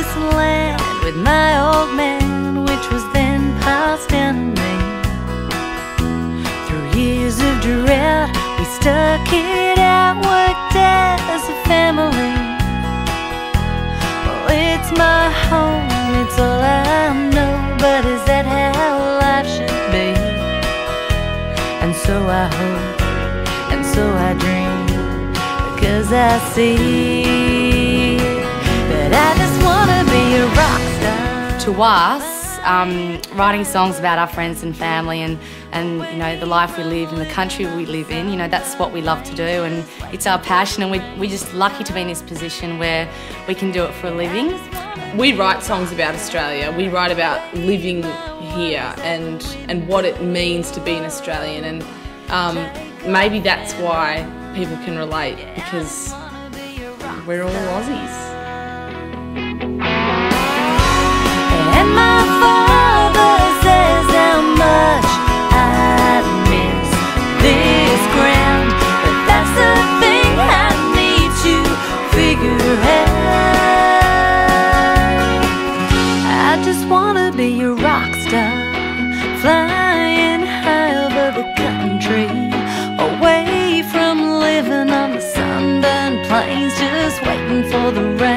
promised land with my old man, which was then passed down to me. Through years of drought, we stuck it out, worked as a family. Well, it's my home, it's all I know, but is that how life should be? And so I hope, and so I dream, because I see that I just wanna be a rock star. To us, writing songs about our friends and family and you know, the life we live and the country we live in, you know, that's what we love to do, and it's our passion, and we're just lucky to be in this position where we can do it for a living. We write songs about Australia. We write about living here and what it means to be an Australian, and maybe that's why people can relate, because we're all Aussies. And my father says how much I miss this ground, but that's the thing I need to figure out. I just wanna be a rock star, flying high over the country, away from living on the sunburned plains, just waiting for the rain.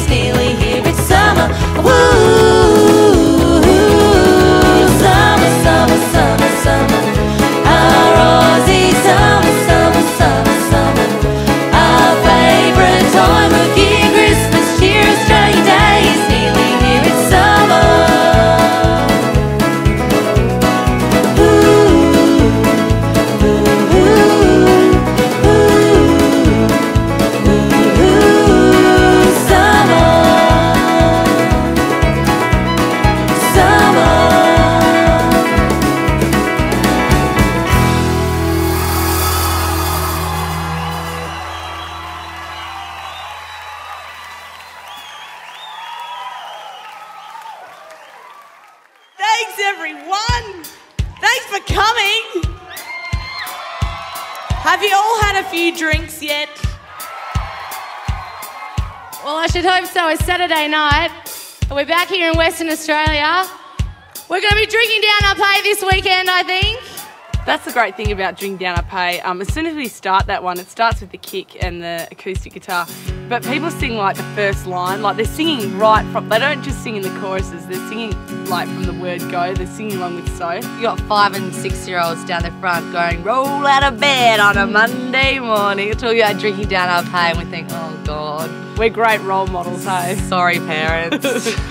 It's nearly here, it's summer. Woo! Summer, summer, summer, summer. Our Aussie summer, summer, summer, summer. Our favourite time of year, Christmas, cheer, Australia Day. It's nearly here, it's summer. Thanks, everyone. Thanks for coming. Have you all had a few drinks yet? Well, I should hope so. It's Saturday night. We're back here in Western Australia. We're going to be drinking down our pay this weekend, I think. That's the great thing about Drink Down Our Pay. As soon as we start that one, it starts with the kick and the acoustic guitar. But people sing like the first line, like they're singing right from, they don't just sing in the choruses, they're singing like from the word go, they're singing along with So. You got 5 and 6-year-olds down the front going, roll out of bed on a Monday morning. We're talking about drinking down our pay and we think, oh God. We're great role models, hey? Sorry, parents.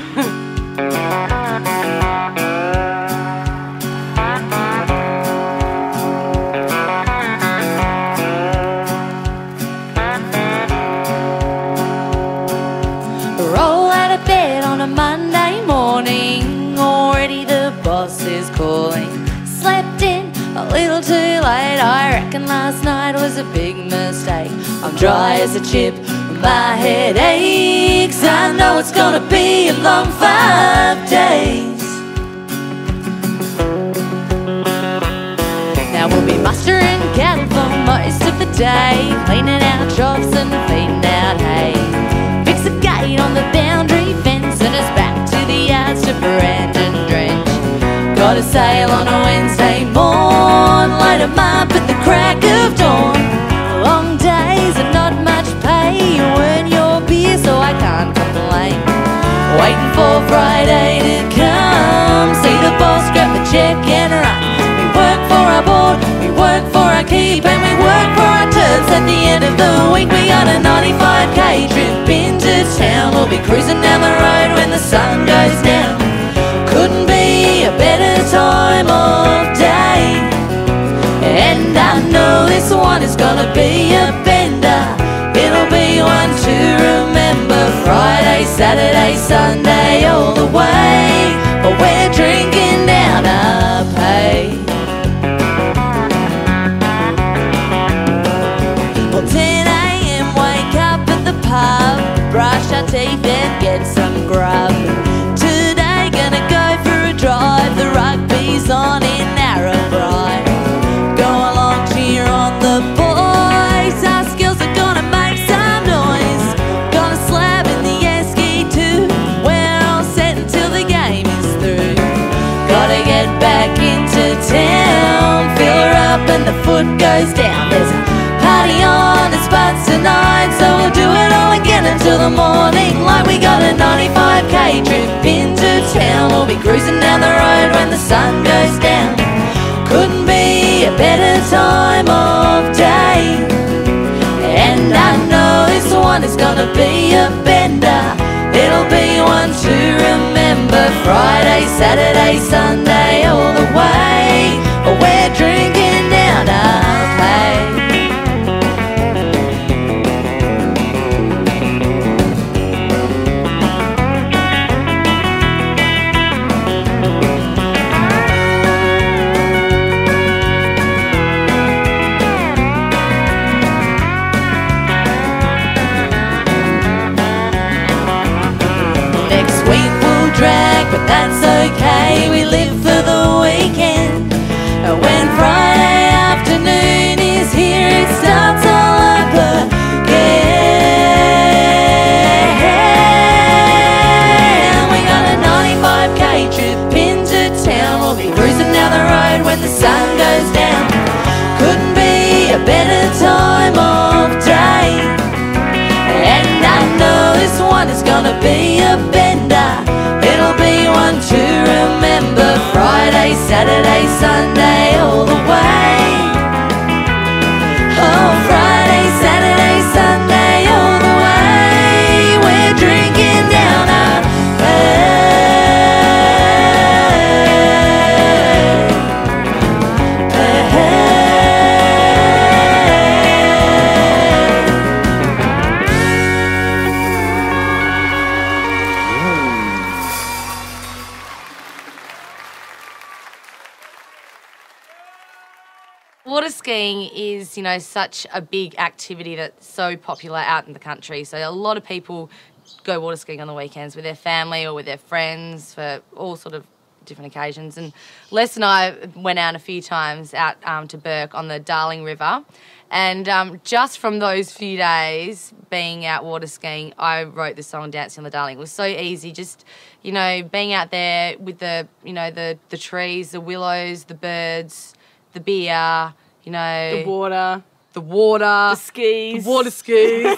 Roll out of bed on a Monday morning. Already the boss is calling. Slept in a little too late. I reckon last night was a big mistake. I'm dry as a chip, my head aches. I know it's gonna be a long 5 days. Now we'll be mustering cattle for most of the day, cleaning out troughs and feeding out hay. Fix a gate on the boundary fence and it's back to the yards to brand and drench. Got a sail on a Wednesday morn, light 'em up at the crack of dawn. Long days and not much pay, you earn your beer so I can't complain. Waiting for Friday to come, see the boss grab the check and run. We work for our board, we work for our keep, and we work for our turfs. At the end of the week we got a 95k trip into town. We'll be cruising down the road when the sun goes down. Couldn't be a better time of day, and I know this one is gonna be a bender. It'll be one to remember. Friday, Saturday, Sunday, all the way. But we're drinking down our pay. Well, 10 a.m. wake up at the pub, brush our teeth and get some grub. Today gonna go for a drive. The rugby's on in Narrabri. Go along, cheer on the boys. Our skills are gonna make some noise. Gonna slab in the esky too. We're all set until the game is through. Gotta get back into town, fill her up and the foot goes down. There's a party on the spots tonight, so we'll do it all again until the morning. Like we got a 95k trip into town. We'll be cruising down the road when the sun goes down. Couldn't be a better time of day, and I know this one is gonna be a bender. It'll be one to remember. Friday, Saturday, Sunday, all the way. We're drinking down our pay. Next week we'll drag, but that's okay. We live for the weekend. When Friday afternoon is here, it starts all over again. We got a 95k trip into town. We'll be cruising down the road when the sun goes down. Couldn't be a better time of day, and I know this one is gonna skiing is, you know, such a big activity that's so popular out in the country. So a lot of people go water skiing on the weekends with their family or with their friends for all sort of different occasions. And Les and I went out a few times out to Bourke on the Darling River. And just from those few days being out water skiing, I wrote the song Dancing on the Darling. It was so easy, just, you know, being out there with the, you know, the trees, the willows, the birds, the beer, you know. The water. The skis. The water skis.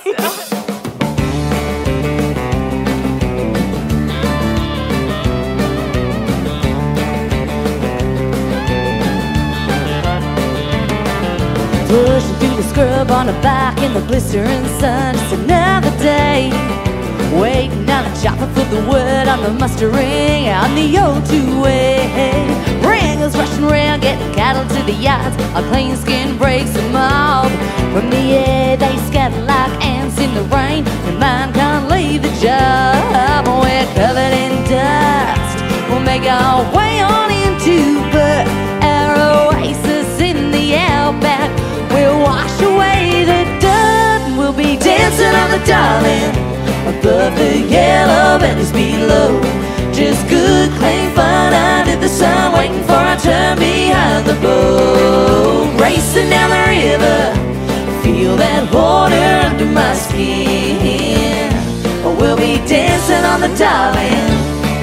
Pushing through the scrub on a bike in the blistering sun. Just another day, waiting on a chopper for the wood on the mustering on the old two-way. Wranglers rushing around, getting cattle to the yards. A clean skin breaks them off. From the air they scatter like ants in the rain. Your mind can't leave the job. We're covered in dust. We'll make our way on into Bourke, our oasis in the outback. We'll wash away the dirt and we'll be dancing on the Darling, above the yellow bellies below. Just good, clean fun under the sun, waiting for our turn behind the boat. Racing down the river, feel that water under my skin. We'll be dancing on the Darling.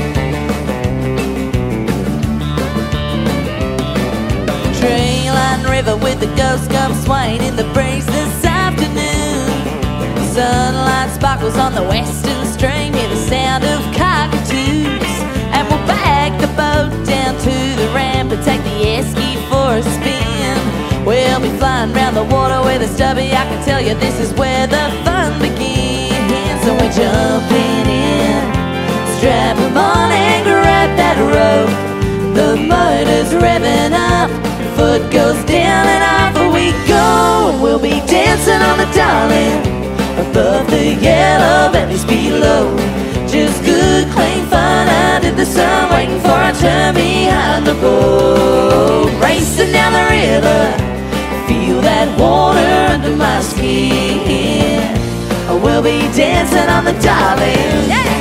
Trailline River with the ghost come swaying in the breeze this afternoon. Sunlight sparkles on the western stream, hear the sound of cockatoos. And we'll back the boat down to the ramp and take the esky for a spin. We'll be flying round the water with a stubby, I can tell you this is where the fun begins. So we're jumping in, strap 'em on and grab that rope. The motor's revving up, foot goes down and off we go. And we'll be dancing on the Darling, above the yellow bellies below. Just good, clean fun under the sun, waiting for our turn behind the boat. Racing down the river, feel that water under my skin. We'll be dancing on the Darling. Yeah!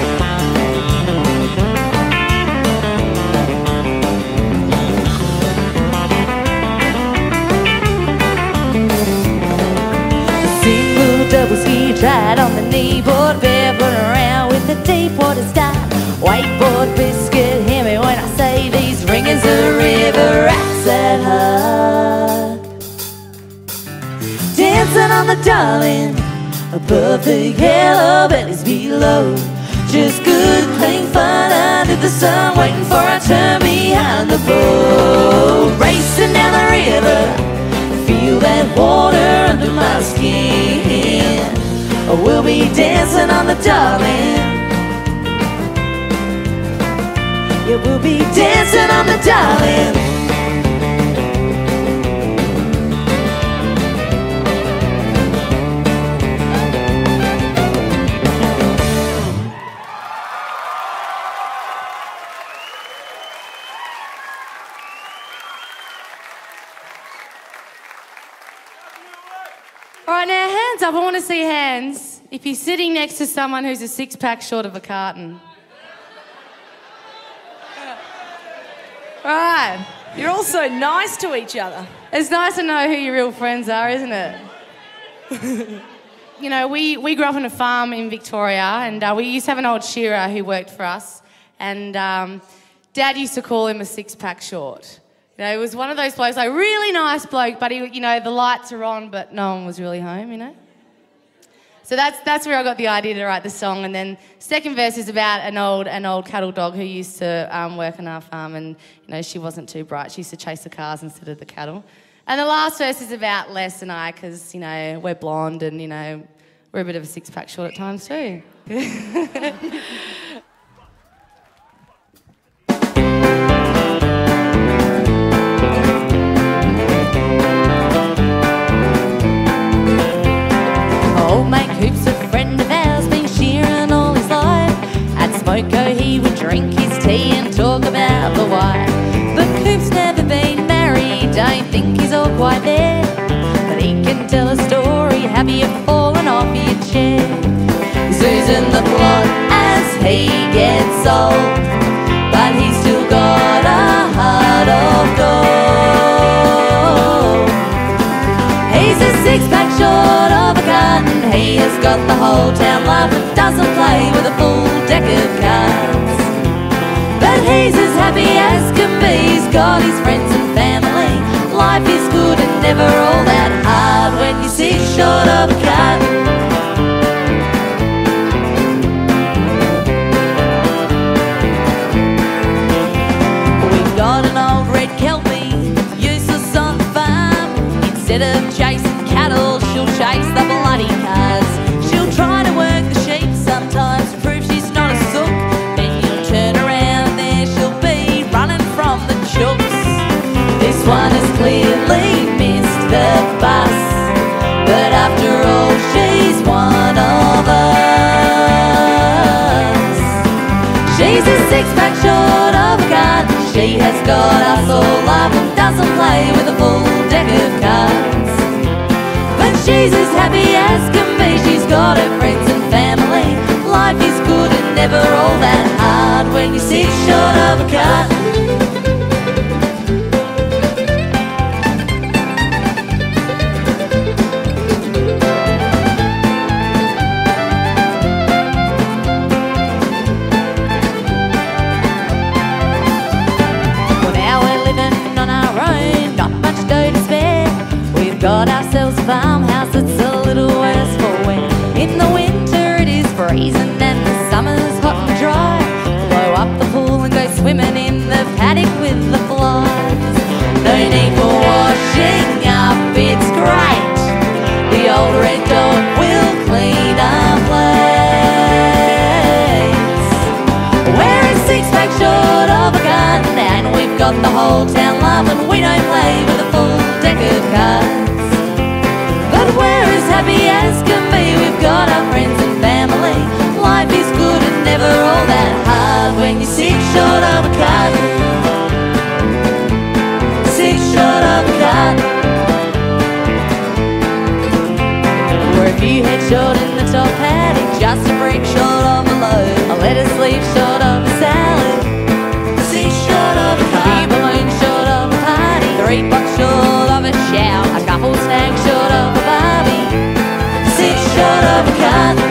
Double ski tried on the kneeboard, barefoot around with the deep water style. Wakeboard biscuit, hear me when I say these ringers the river rats at heart. Dancing on the Darling, above the yellow bellies below. Just good, clean fun under the sun, waiting for our turn behind the boat. Racing down the river, feel that water under my skin. We'll be dancing on the Darling. Yeah, we'll be dancing on the Darling. All right, now hands up. I want to see hands if you're sitting next to someone who's a six-pack short of a carton. All right. You're all so nice to each other. It's nice to know who your real friends are, isn't it? You know, we grew up on a farm in Victoria, and we used to have an old shearer who worked for us, and Dad used to call him a six-pack short. You know, it was one of those blokes, like, really nice bloke, but he, you know, the lights are on, but no one was really home, you know. So that's where I got the idea to write the song. And then second verse is about an old cattle dog who used to work on our farm, and you know, she wasn't too bright. She used to chase the cars instead of the cattle. And the last verse is about Les and I, because you know we're blonde and you know we're a bit of a six-pack short at times too. Old mate Coops, a friend of ours, been shearing all his life. At Smoko he would drink his tea and talk about the wife. But Coops never been married, don't think he's all quite there. gets old, but he's still got a heart of gold. He's a six-pack short of a carton. He has got the whole town laughing, doesn't play with a full deck of cards. But he's as happy as can be, he's got his friends and family. Life is good and never all that hard when you're six short of a carton. We've got an old red Kelpie, useless on the farm. Instead of chasing cattle, she'll chase the bloody cars. She'll try to work the sheep sometimes to prove she's not a sook. Then you'll turn around and there she'll be running from the chooks. This one has clearly missed the bus, but after all she's one of us. She's a six-pack short of a carton. She has got us all up and doesn't play with a full deck of cards. But she's as happy as can be, she's got her friends and family. Life is good and never all that hard when you're six short of a carton. Got ourselves a farmhouse that's a little worse for wear. In the winter it is freezing and the summer's hot and dry. Blow up the pool and go swimming in the paddock with the flies. No need for washing up, it's great. The old red dog will clean our plates. We're a six-pack short of a carton and we've got the whole town laughing. We don't play with a full deck of cards. We're as happy as can be, we've got our friends and family. Life is good and never all that hard when you're six short of a carton. Six short of a carton. We're a few head short in the top paddock, just a brick short of a load, a lettuce leaf short of a salad. Six short of a carton. A few balloons short of a party, 3 bucks short of a shout, a couple snacks short of a Barbie. Six short of a carton.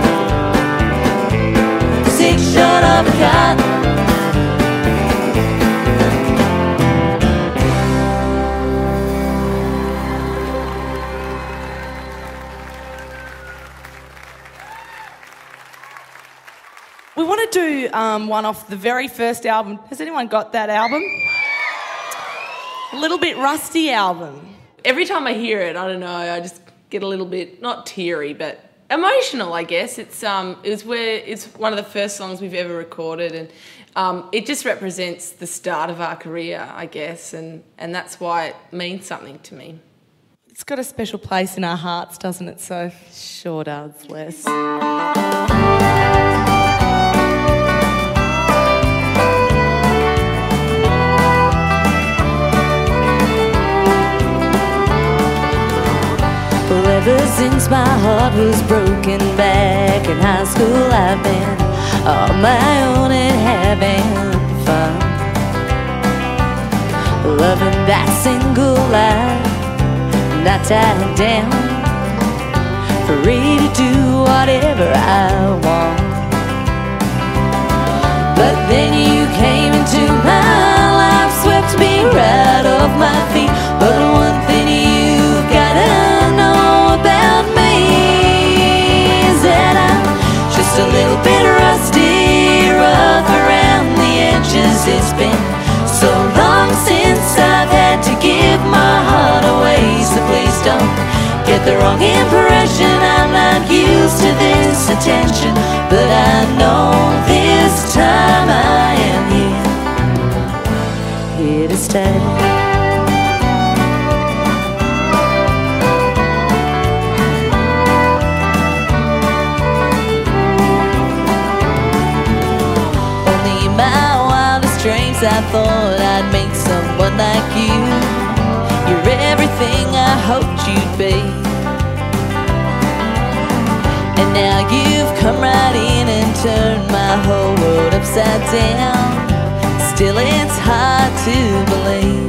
Six short of a carton. We want to do one off the very first album. Has anyone got that album? A little bit rusty album. Every time I hear it, I don't know, I just get a little bit, not teary, but emotional, I guess. It's one of the first songs we've ever recorded, and it just represents the start of our career, I guess, and that's why it means something to me. It's got a special place in our hearts, doesn't it, Soph? Sure does, Les. Well, ever since my heart was broken back in high school, I've been on my own and having fun, loving that single life, not tied down, free to do whatever I want. But then you came into my life, swept me right off my feet. But one thing you've gotta know about me is that I'm just a little bit rusty, rough around the edges. It's been so long since I've had to give my heart away, so please don't get the wrong impression. I'm not used to this attention, but I know this time I am here to stay. Only in my wildest dreams I thought I'd meet someone like you. You're everything I hoped you'd be, and now you've come right in and turned my my whole world upside down. Still it's hard to believe,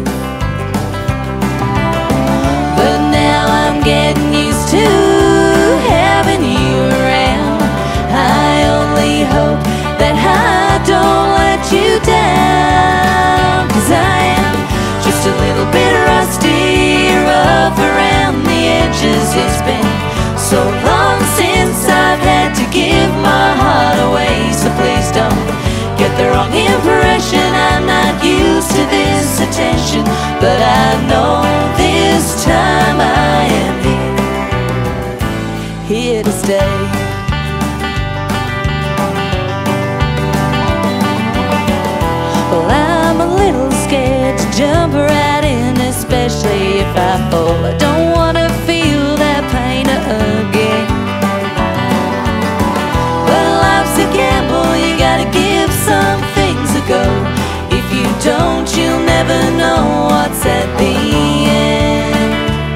but now I'm getting used to having you around. I only hope that I don't let you down, 'cause I am just a little bit rusty, rough around the edges. It's been so long since I've had to give my heart away, so please don't get the wrong impression. I'm not used to this attention, but I know this time I am here to stay. Well, I'm a little scared to jump right in, especially if I fall. I don't want to feel that pain again. Well, life's a gamble, you gotta give some things a go. If you don't, you'll never know what's at the end.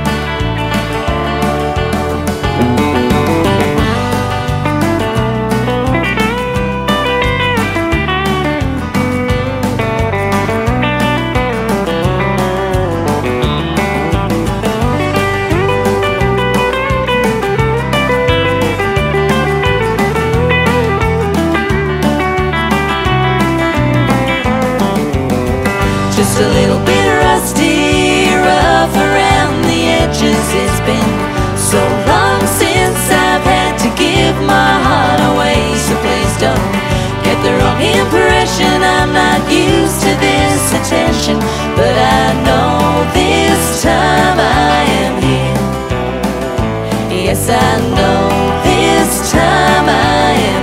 Just a little bit rusty, rough around the edges. It's been so long since I've had to give my heart away, so please don't get the wrong impression. I'm not used to this attention, but I know this time I am here. Yes, I know this time I am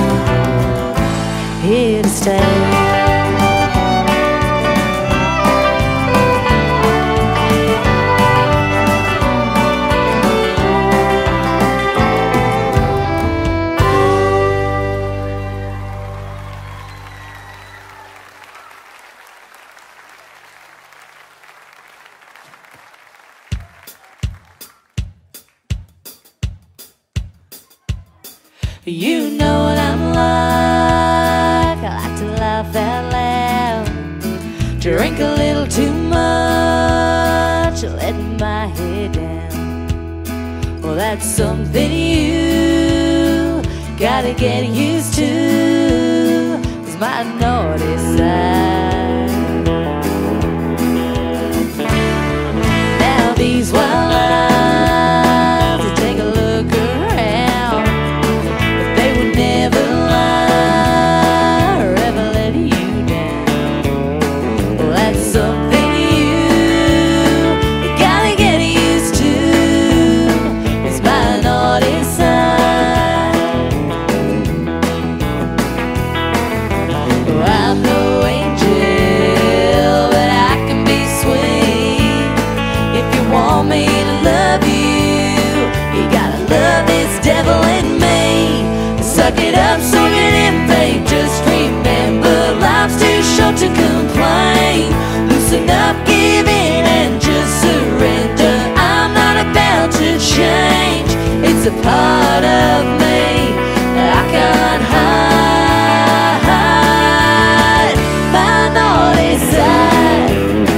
here to stay. You know what I'm like. I like to laugh out loud, drink a little too much, let my head down. Well, that's something you gotta get used to, 'cause my naughty side. Now these wild eyes, take a look around, they would never lie or ever let you down. Well, that's something you gotta get used to, it's my naughty side. Well, I'm no angel, but I can be sweet. If you want me to love you, you gotta love this devil in me. Suck it up, soak it in, babe. Just remember, life's too short to complain. Loosen up, give in, and just surrender. I'm not about to change. It's a part of me that I can't hide. My naughty side.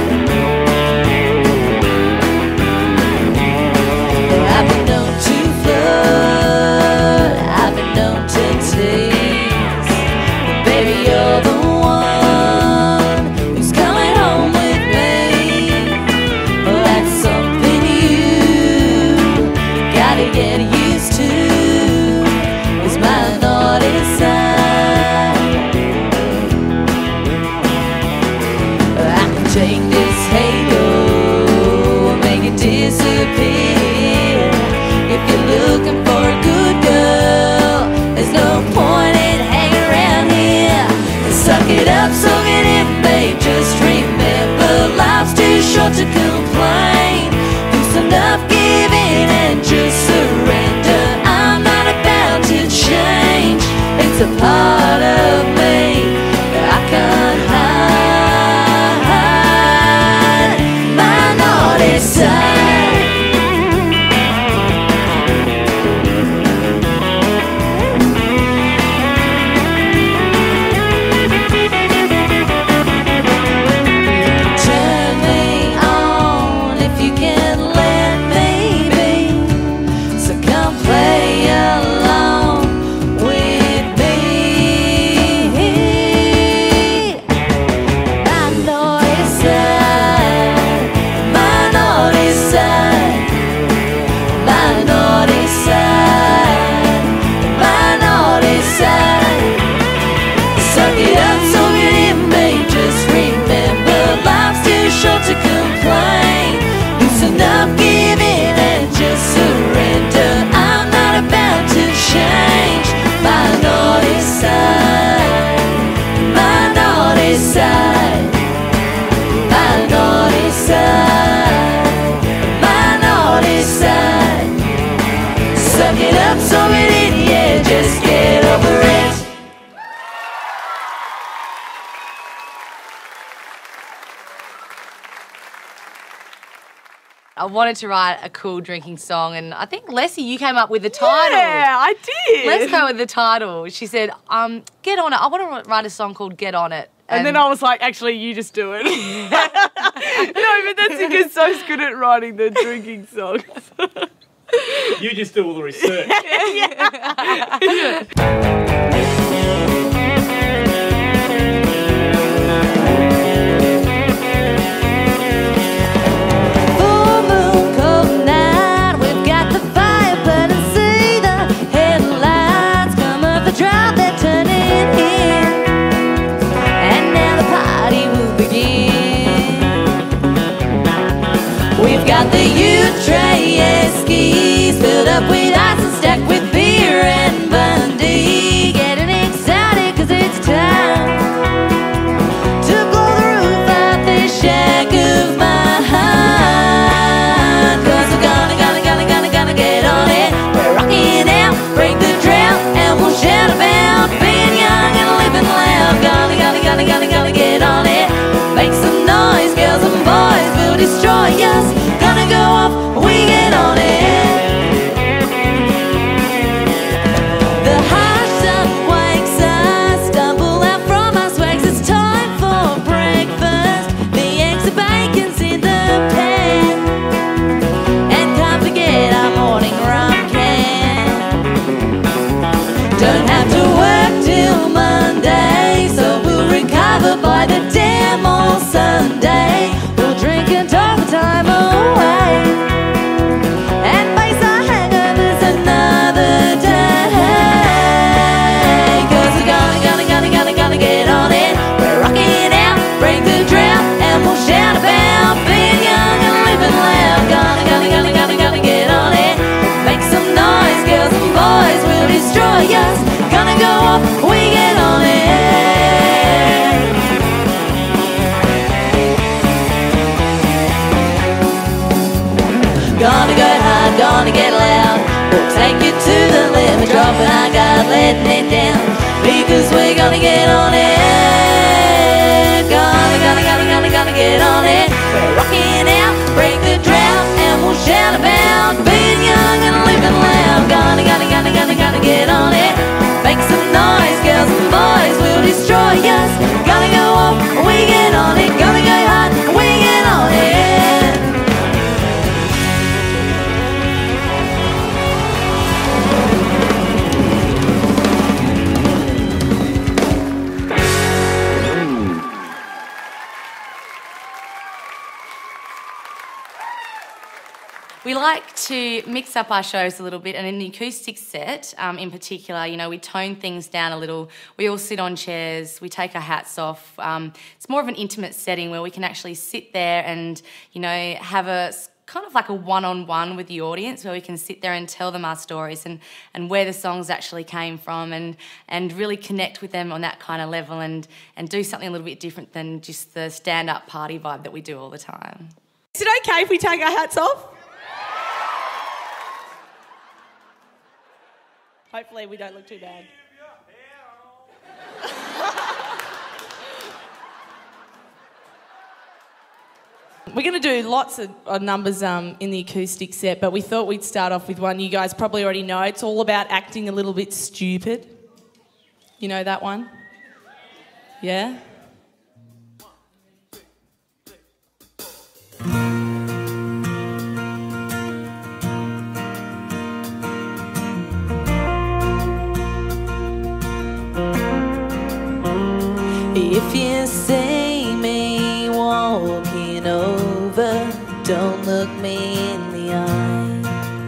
I've been known to flirt, I've been known to tease. Baby, you're the one who's coming home with me. Well, that's something you gotta get used to, is my naughty side. I can take this halo, make it disappear. If you're looking for a good girl, there's no point in hanging around here. Suck it up, soak it in, babe. Just remember, life's too short to complain. Loosen up, give in, and just surrender. I'm not about to change. It's a part of me that I can't hide. My naughty side. I wanted to write a cool drinking song, and I think, Leslie, you came up with the title. Yeah, I did. Let's go with the title. She said, get on it. I want to write a song called Get On It. And then I was like, actually, you just do it. No, but that's because So's good at writing the drinking songs. You just do all the research. Full moon, cold night, we've got the fire burning. See the headlights come up the drive, they're turning in. And now the party will begin. We've got the U-tray skis filled up with ice and stacked with beer and Bundy. Getting excited 'cause it's time to blow the roof off this shack of mine. 'Cause we're gonna get on it. We're rocking out, break the drought, and we'll shout about being young and living loud. Gonna get on it. Make some noise, girls and boys, we'll destroy us. Gonna go off, we get on it. The hot sun wakes us, stumble out from our swags. It's time for breakfast. The eggs and bacon's in the pan. And can't forget our morning rum can. Don't have to work till Monday, so we'll recover by the damn all Sunday. We'll drink and talk the time away and face our hangovers another day. 'Cause we're gonna get on it. We're rocking out, break the drought, and we'll shout about being young and living loud. Gonna get on it. Make some noise, girls and boys, we'll destroy us. Gonna go off, we get on it. Gonna go hard, gonna get loud. We'll take you to the limit, dropping our guard, letting it down. Because we're gonna get on it. Gonna get on it. We're rocking out, break the drought, and we'll shout about being young and living loud. Gonna get on it. Make some noise, girls and boys, we'll destroy us. Gonna go off, we get on it. Gonna go hard, we get on it. We like to mix up our shows a little bit, and in the acoustic set in particular, you know, we tone things down a little. We all sit on chairs, we take our hats off. It's more of an intimate setting where we can actually sit there and, you know, have a kind of like a one-on-one with the audience where we can sit there and tell them our stories and where the songs actually came from and really connect with them on that kind of level and do something a little bit different than just the stand-up party vibe that we do all the time. Is it okay if we take our hats off? Hopefully we don't look too bad. We're going to do lots of numbers in the acoustic set, but we thought we'd start off with one you guys probably already know. It's all about acting a little bit stupid. You know that one? Yeah? If you see me walking over, don't look me in the eye.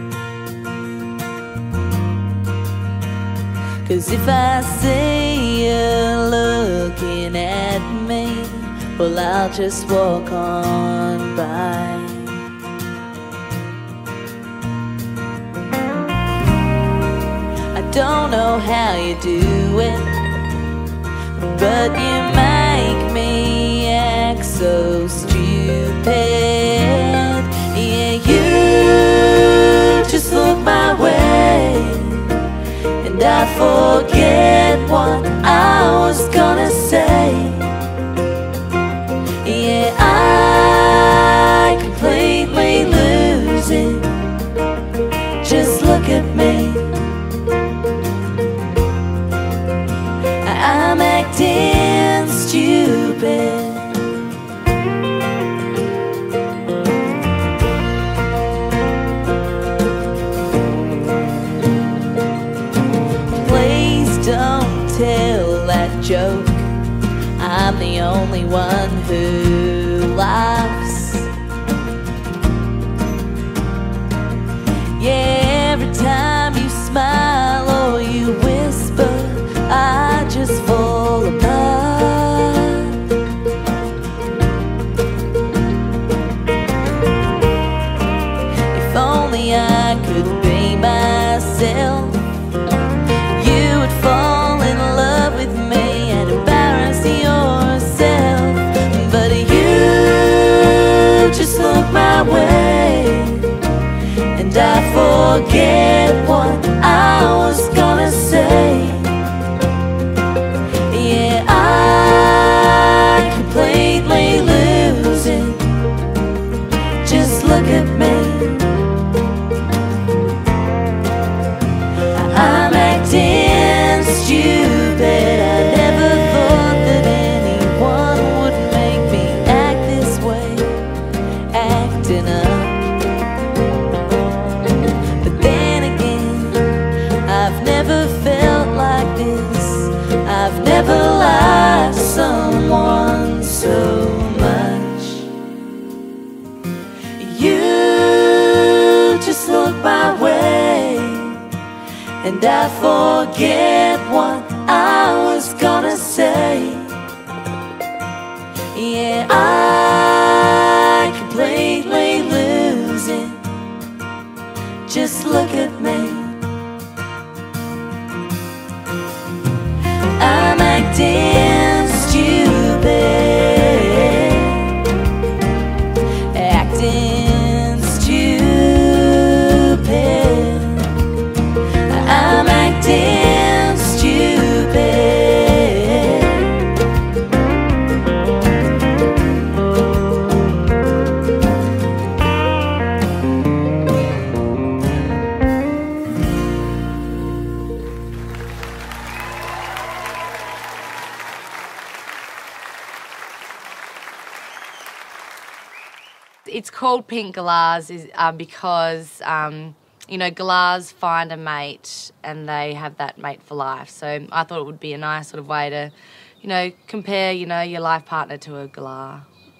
'Cause if I see you looking at me, well, I'll just walk on by. I don't know how you do it, but you make me act so stupid. Yeah, you just look my way, and I forget what I was gonna say. Yeah, I completely lose tell that joke, I'm the only one who laughs. Yeah, every time you smile or you whisper, I just fall apart. If only I could be myself, you would fall in love with me and embarrass yourself. But you just look my way, and I forget what I was gonna say. Yeah, I completely lose it. Just look at me. I'm acting stupid. I never thought that anyone would make me act this way, acting up. But then again, I've never felt like this. I've never liked someone so much. You just look my way, and I forget what I was gonna say. Yeah, I completely lose it. Just look at me. I'm acting stupid, acting stupid. I'm acting stupid. It's called Pink Galahs because, you know, Galahs find a mate and they have that mate for life. So I thought it would be a nice sort of way to, you know, compare, you know, your life partner to a galah.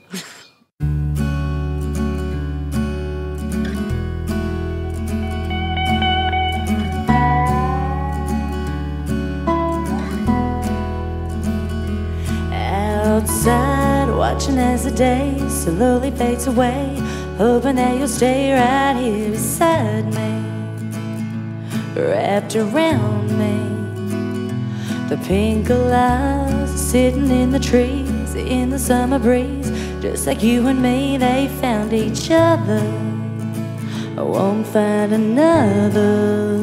Outside, watching as the day slowly fades away, hoping that you'll stay right here beside me, wrapped around me. The pink galahs sitting in the trees in the summer breeze, just like you and me, they found each other. I won't find another.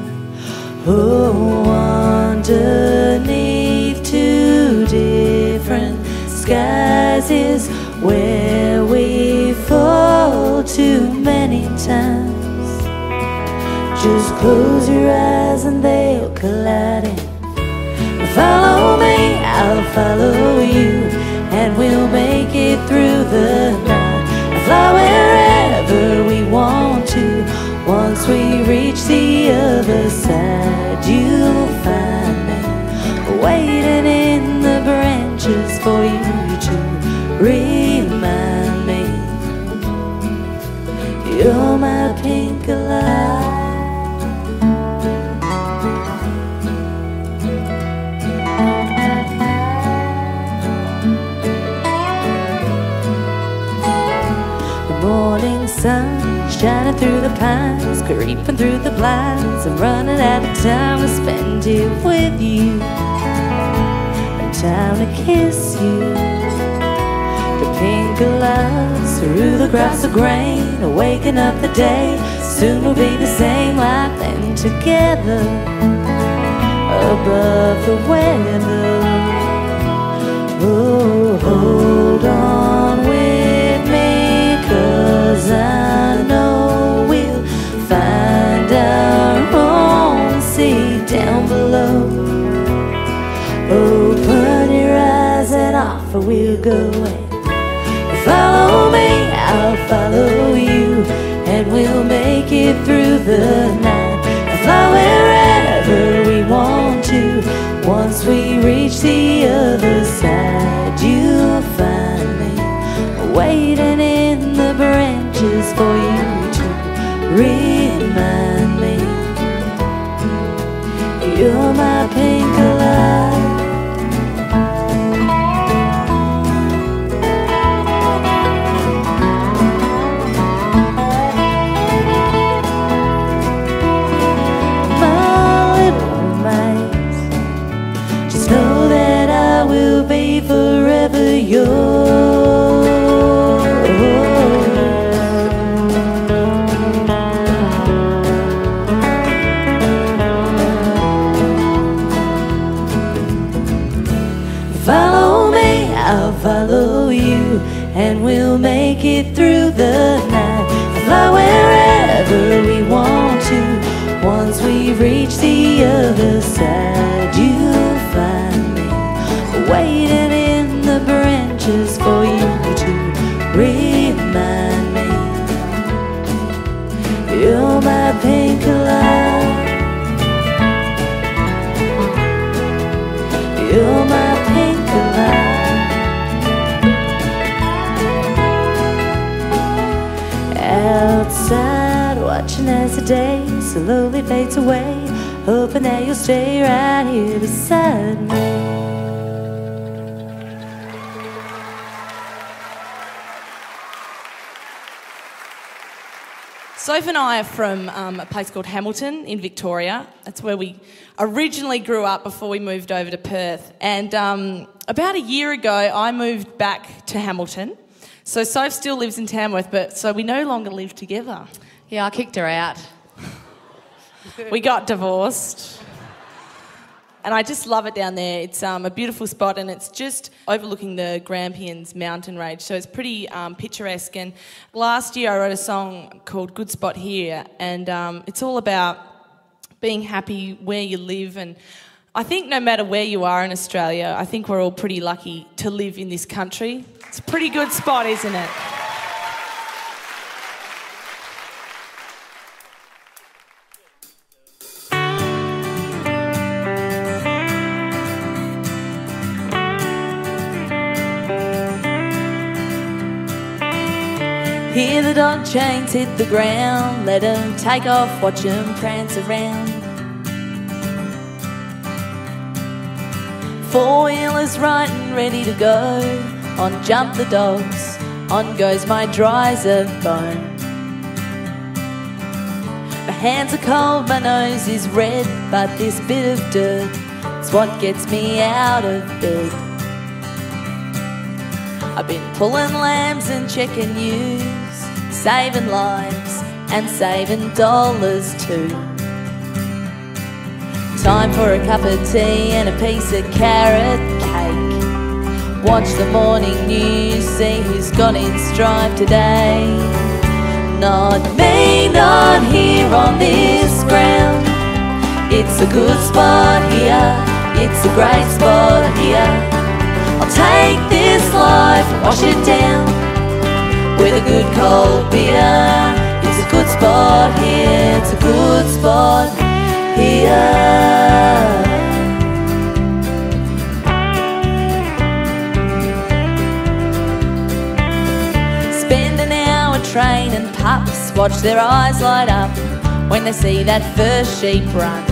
Oh, underneath two different skies is where we fall too many times. Just close your eyes and they'll collide in. Follow me, I'll follow you, and we'll make it through the night. Fly wherever we want to. Once we reach the other side, you'll find me waiting in the branches for you to remind me you're my pink galah. The morning sun shining through the pines, creeping through the blinds. I'm running out of time to spend here with you, time to kiss you. The pink galahs through the grass of grain, waking up the day. Soon we'll be the same, like them together above the weather. Oh, hold on with me, 'cause I know we'll find our own seat down below. Open your eyes and off we'll go. Follow me, I'll follow you, and we'll make it through the night. Fly wherever we want to. Once we reach the other side, you'll find me waiting in the branches for you to remind me you're my pink light. Forever yours. Follow me, I'll follow you, and we'll make it through the night. Fly wherever we want to. Once we reach the other side, you'll find me waiting in the branches for you to remind me you're my pink light. You're my pink light. Outside, watching as the day slowly fades away, hoping that you'll stay right here beside me. Soph and I are from a place called Hamilton in Victoria. That's where we originally grew up before we moved over to Perth. And about a year ago, I moved back to Hamilton. So Soph still lives in Tamworth, but so we no longer live together. Yeah, I kicked her out. We got divorced. And I just love it down there. It's a beautiful spot, and it's just overlooking the Grampians mountain range, so it's pretty picturesque. And last year I wrote a song called Good Spot Here, and it's all about being happy where you live. And I think no matter where you are in Australia, I think we're all pretty lucky to live in this country. It's a pretty good spot, isn't it? Hear the dog chains hit the ground, let 'em take off, watch 'em prance around. Four-wheelers right and ready to go, on jump the dogs, on goes my dryzer bone. My hands are cold, my nose is red, but this bit of dirt is what gets me out of bed. I've been pulling lambs and checking news, saving lives and saving dollars too. Time for a cup of tea and a piece of carrot cake. Watch the morning news, see who's got in strife today. Not me, not here on this ground. It's a good spot here, it's a great spot here. I'll take this life and wash it down with a good cold beer. It's a good spot here, it's a good spot here. Spend an hour training pups, watch their eyes light up when they see that first sheep run.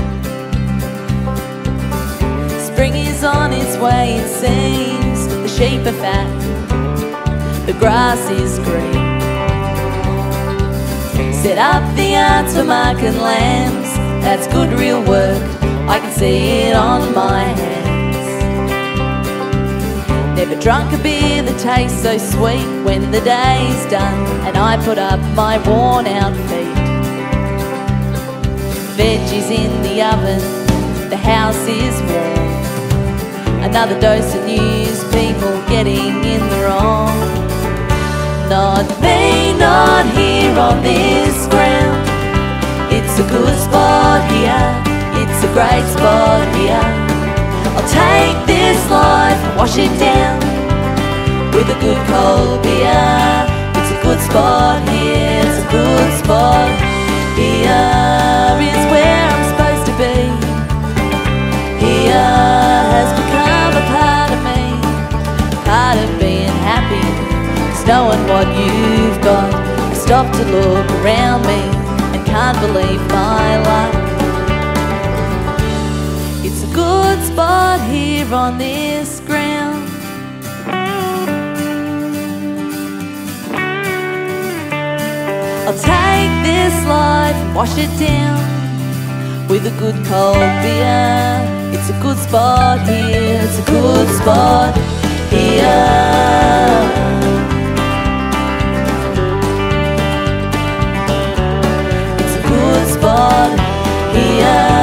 Spring is on its way, it seems. The sheep are fat, the grass is green. Set up the yards for marking lambs, that's good real work, I can see it on my hands. Never drunk a beer that tastes so sweet when the day's done and I put up my worn out feet. Veggies in the oven, the house is warm. Another dose of news, people getting in the wrong. Not me, not here on this ground. It's a good spot here, it's a great spot here. I'll take this life and wash it down with a good cold beer. It's a good spot here, it's a good spot here. Is where I'm supposed to be. Here knowing what you've got. I stop to look around me and can't believe my luck. It's a good spot here on this ground. I'll take this life and wash it down with a good cold beer. It's a good spot here, it's a good spot here. It's a good spot here.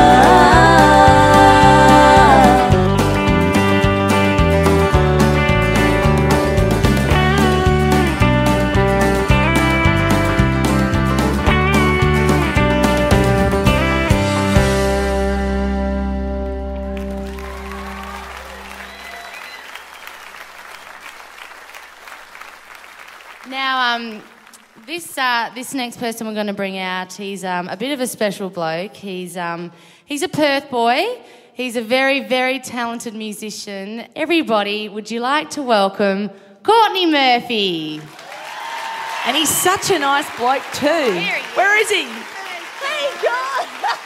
Now, this next person we're going to bring out, he's a bit of a special bloke. He's a Perth boy. He's a very, very talented musician. Everybody, would you like to welcome Courtney Murphy? And he's such a nice bloke too. Where is he? Thank God.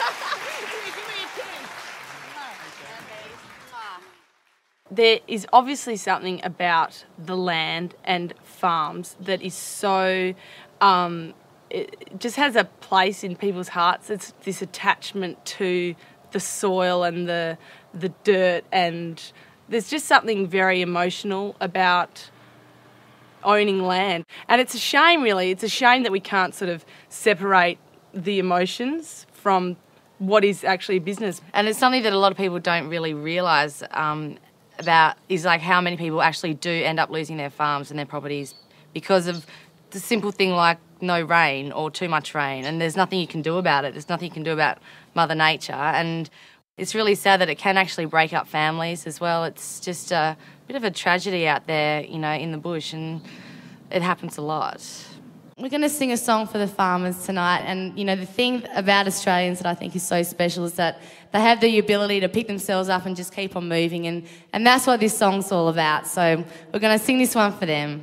There is obviously something about the land and farms that is so, it just has a place in people's hearts. It's this attachment to the soil and the dirt, and there's just something very emotional about owning land. And it's a shame, really. It's a shame that we can't sort of separate the emotions from what is actually business. And it's something that a lot of people don't really realise about, is like how many people actually do end up losing their farms and their properties because of the simple thing like no rain or too much rain, and there's nothing you can do about it. There's nothing you can do about Mother Nature, and it's really sad that it can actually break up families as well. It's just a bit of a tragedy out there, you know, in the bush, and it happens a lot. We're going to sing a song for the farmers tonight, and, you know, the thing about Australians that I think is so special is that they have the ability to pick themselves up and just keep on moving, and that's what this song's all about. So we're going to sing this one for them.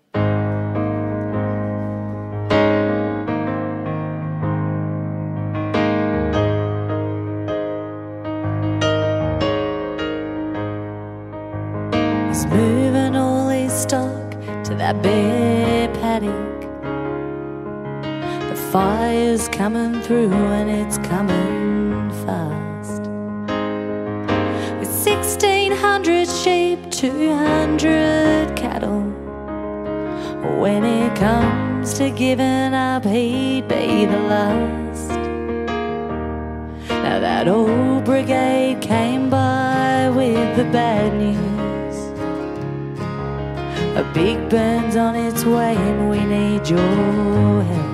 He's moving all his stock to that bare paddock. The fire's coming through and it's coming fast. With 1,600 sheep, 200 cattle, when it comes to giving up, he'd be the last. Now that old brigade came by with the bad news. A big burn's on its way and we need your help.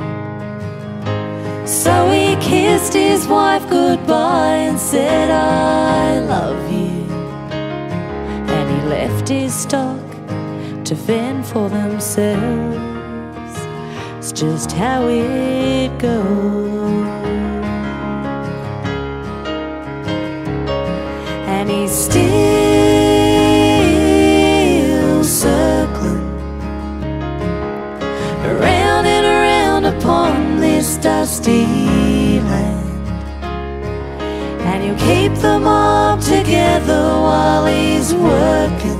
So he kissed his wife goodbye and said, I love you. And he left his stock to fend for themselves. It's just how it goes. And he's still circling around and around upon this dusty land, and he'll keep them all together while he's working,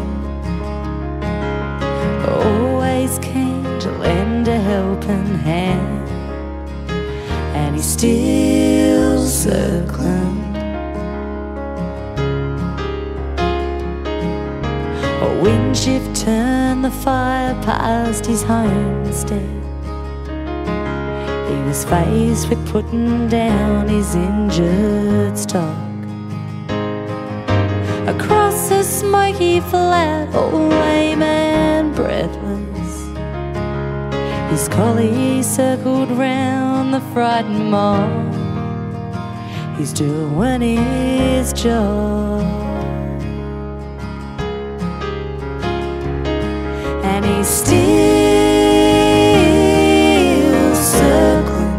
always keen to lend a helping hand. And he's still circling. A wind shift turned the fire past his homestead. He was faced with putting down his injured stock. Across a smoky flat, old lame and breathless, his collie circled round the frightened mob. He's doing his job. And he's still circling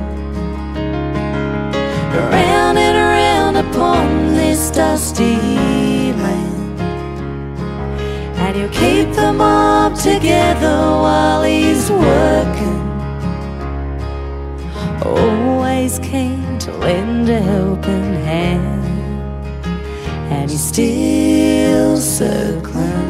around and around upon this dusty land, and he'll he'll keep the mob together while he's working. Always keen to lend a helping hand, and he's still circling.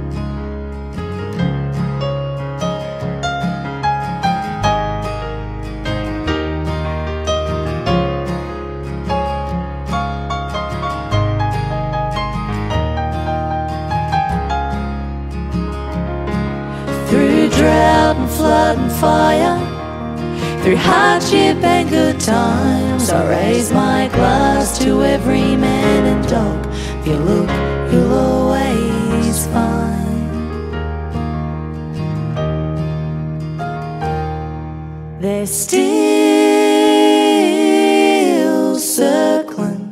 Through drought and flood and fire, through hardship and good times, I raise my glass to every man and dog. If you look, you'll always find they're still circling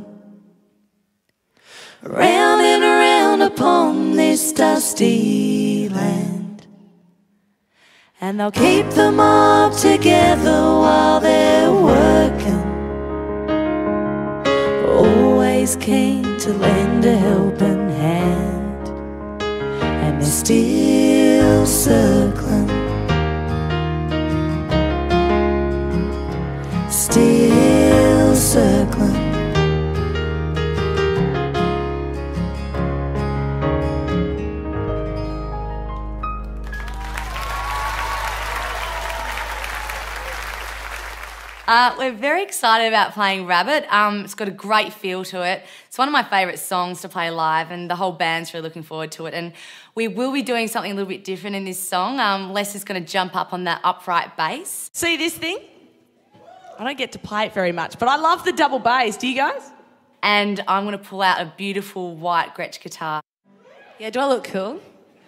round and around upon this dusty land. And they'll keep the mob together while they're working, always keen to lend a helping hand, and they're still circling, still circling. We're very excited about playing Rabbit. It's got a great feel to it. It's one of my favourite songs to play live, and the whole band's really looking forward to it. And we will be doing something a little bit different in this song. Les is going to jump up on that upright bass. See this thing? I don't get to play it very much, but I love the double bass. Do you guys? And I'm going to pull out a beautiful white Gretsch guitar. Yeah, do I look cool?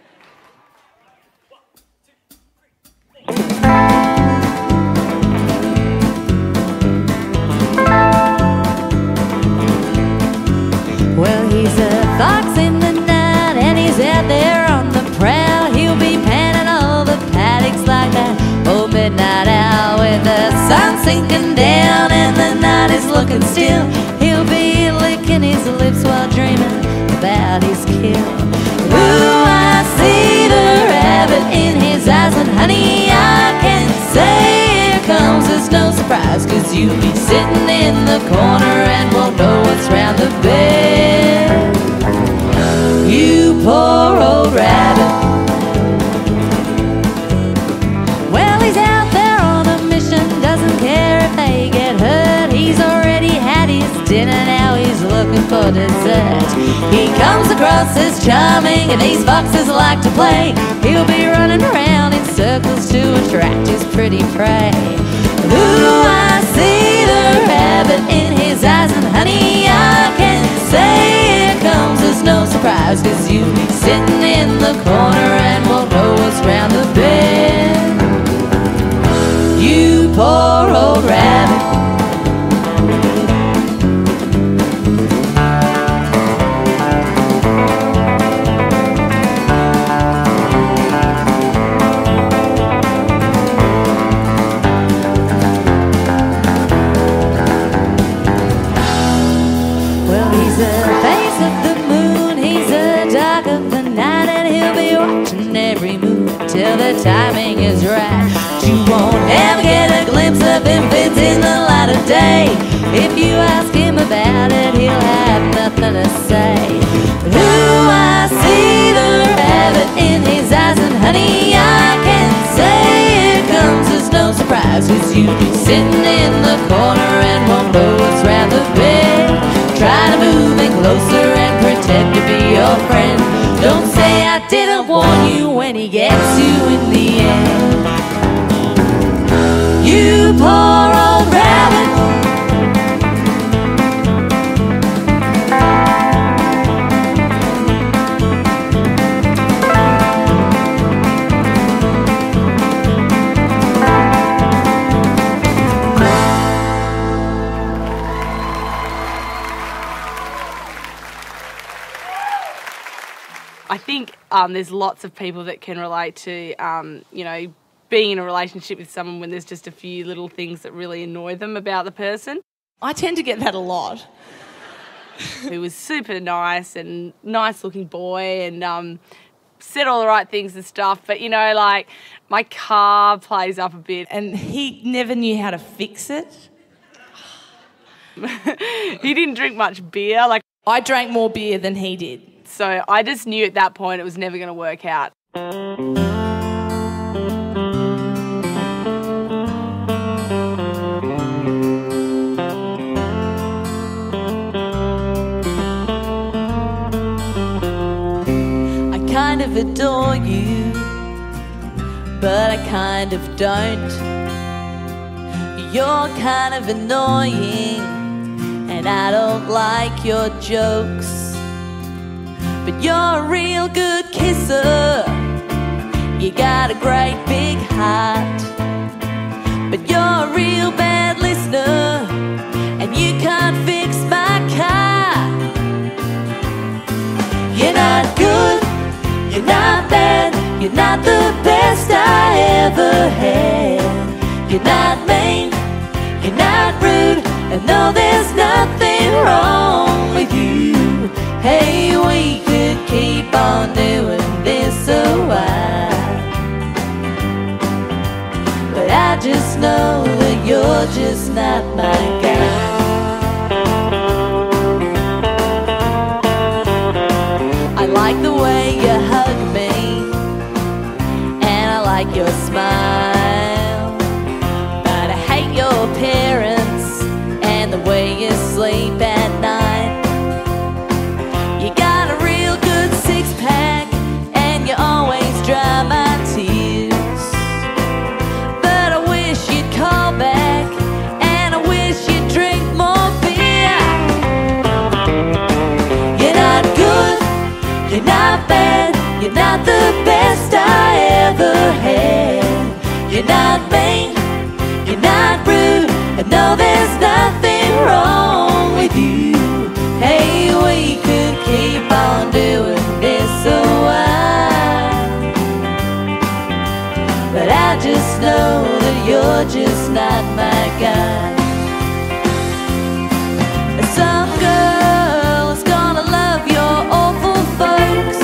Well, he's a fox in the night, and he's out there on the prowl. He'll be panning all the paddocks like that old midnight owl. With the sun sinking down and the night is looking still, he'll be licking his lips while dreaming about his kill. Ooh, I see the rabbit in his eyes, and honey, I can say here comes. There's no surprise, 'cause you'll be sitting in the corner and won't know what's round the bend. You poor old rabbit. Well, he's out there on a mission, doesn't care if they get hurt. He's already had his dinner, now he's looking for dessert. He comes across as charming, and these foxes like to play. He'll be running around in circles to attract his pretty prey. Ooh, I see the rabbit in his eyes, and honey, I can say here comes. There's no surprise, 'cause you'll be sitting in the corner and won't know what's round the bend. You poor old rabbit. Till the timing is right, you won't ever get a glimpse of him if it's in the light of day. If you ask him about it, he'll have nothing to say. Ooh, I see the rabbit in his eyes, and honey, I can say here comes. There's no surprise, 'cause you'll be sitting in the corner and won't know what's round the bend. Try to move in closer and pretend to be your friend. Don't say I didn't warn you when he gets you in the end. You poor old rabbit. I think there's lots of people that can relate to, you know, being in a relationship with someone when there's just a few little things that really annoy them about the person. I tend to get that a lot. He was super nice and nice-looking boy, and said all the right things and stuff, but, you know, like, my car plays up a bit. And he never knew how to fix it. He didn't drink much beer. Like, I drank more beer than he did. so I just knew at that point it was never going to work out. I kind of adore you, but I kind of don't. You're kind of annoying, and I don't like your jokes. But you're a real good kisser, you got a great big heart. But you're a real bad listener, and you can't fix my car. You're not good, you're not bad, you're not the best I ever had. You're not mean, you're not rude, and no, there's nothing wrong with you. Hey, we could keep on doing this a while, but I just know that you're just not my guy. I like the way you hug me, and I like your smile, but I hate your appearance and the way you sleep at night. You got a real good six-pack, and you always dry my tears. But I wish you'd call back, and I wish you'd drink more beer. You're not good, you're not bad, you're not the best I ever had. You're not mean, you're not rude, and no, there's nothing wrong with you. Hey, we could keep on doing this a while, but I just know that you're just not my guy. Some girl is gonna love your awful folks.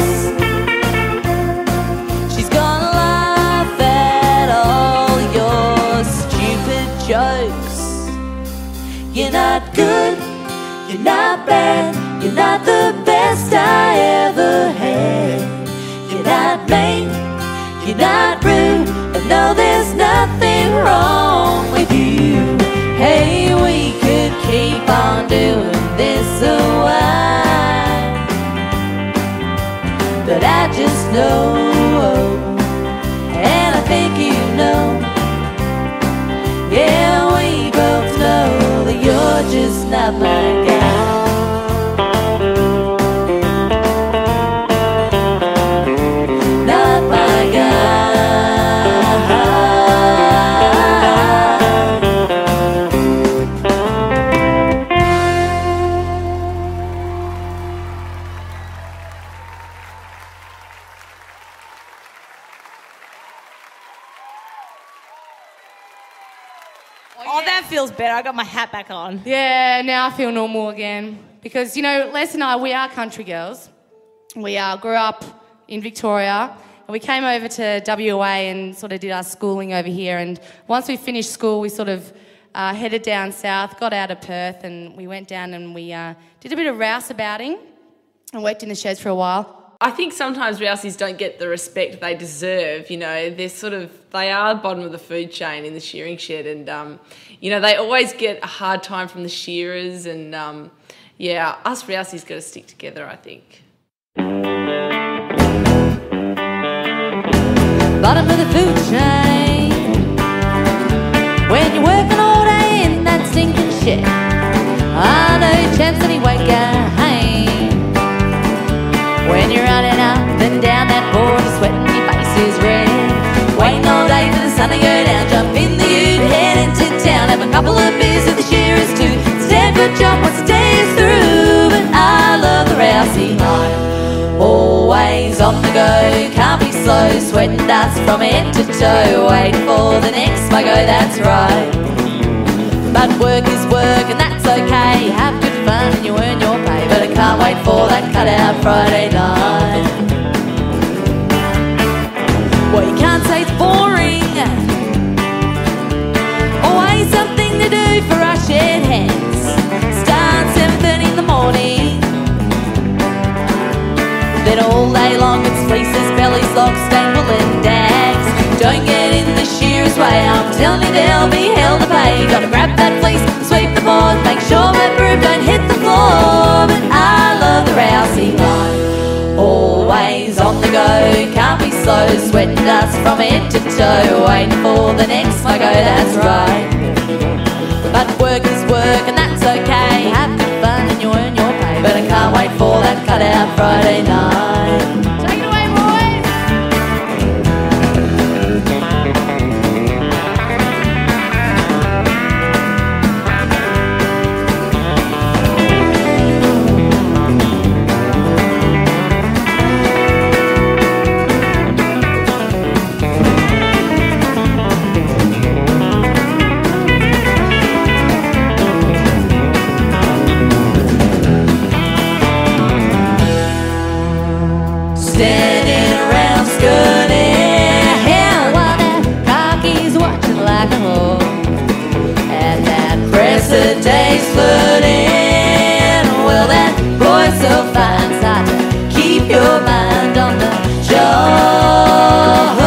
She's gonna laugh at all your stupid jokes. You're not good, you're not bad, you're not the best I ever had. You're not mean, you're not rude, and no, there's nothing wrong with you. Hey, we could keep on doing this a while, but I just know, and I think you know, yeah, we both know that you're just not my guy. Not my guy. Oh, that feels better. I got my hat back on. Yeah, now I feel normal again. Because, you know, Les and I, we are country girls. We grew up in Victoria, and we came over to WA and sort of did our schooling over here. And once we finished school, we sort of headed down south, got out of Perth, and we went down and we did a bit of rouseabouting and worked in the sheds for a while. I think sometimes Rouseys don't get the respect they deserve. You know, they are bottom of the food chain in the shearing shed, and you know, they always get a hard time from the shearers, and yeah, us Rouseys got to stick together, I think. Bottom of the food chain, when you're working all day in that stinking shed, I no chance anyway, guy. When you're running up and down that board, sweating, your face is red, waiting all day for the sun to go down, jump in the ute, head into town, have a couple of beers with the shearers too. It's a damn good job once the day is through, but I love the Rousey life. Always on the go, can't be slow, sweating dust from head to toe, waiting for the next go, that's right. But work is work and that's okay, have good fun and you earn your pay, but I can't wait for that cutout Friday night. his way. I'm telling you there'll be hell to pay. Gotta grab that fleece, sweep the board, make sure that broom don't hit the floor. But I love the Rousey line, always on the go, can't be slow, sweating dust from head to toe, waiting for the next go, that's right. But work is work and that's okay, have good fun and you earn your pay. But I can't wait for that cutout Friday night. Take it away, boys! Standing around skirting while that cocky's watching like a hole, and that presser day's flirting. Well, that boy's so fine, it's hard to keep your mind on the job.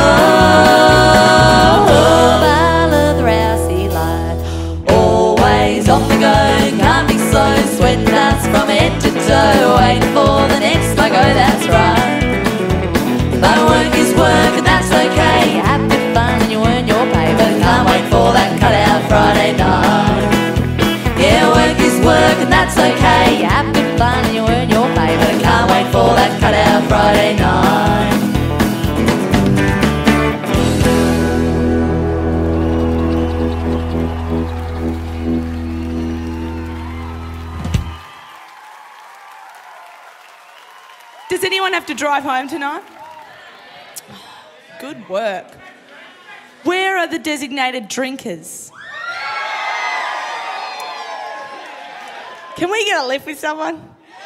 I love the Rousey line, always on the go, can't be slow, sweating dust from head to toe, waiting for the next go, that's right. But work is work and that's okay, you have good fun and you earn your pay. But I can't wait for that cutout Friday night. Yeah, work is work and that's okay, you have good fun and you earn your pay. But I can't wait for that cutout Friday night. Does anyone have to drive home tonight? Good work. Where are the designated drinkers? Can we get a lift with someone?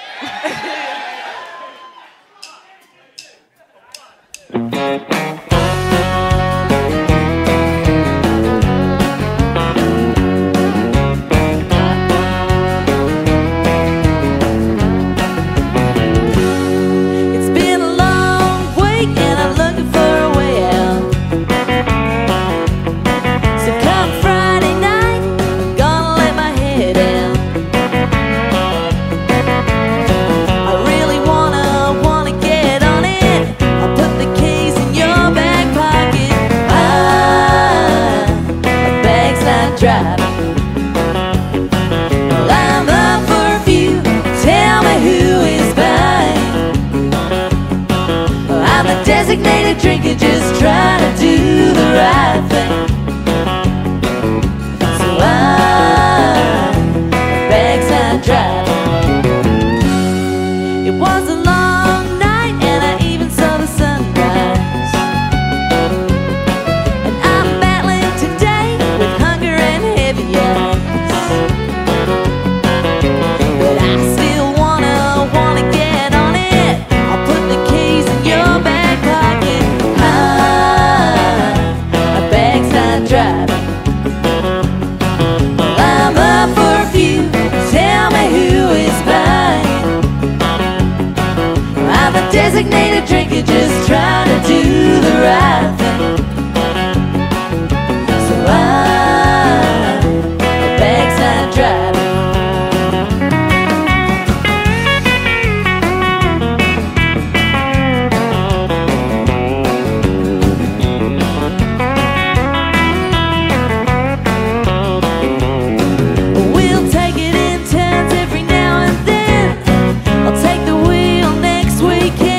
Designated drinker, just trying to do the right thing. So I'm backside driving. It was a long night and I even saw the sunrise. And I'm battling today with hunger and heavy eyes. But I still wanna get on it. I'll put the keys in your back. Designated drinker, just trying to do the right thing. So I'm backside driving. We'll take it in turns every now and then. I'll take the wheel next weekend.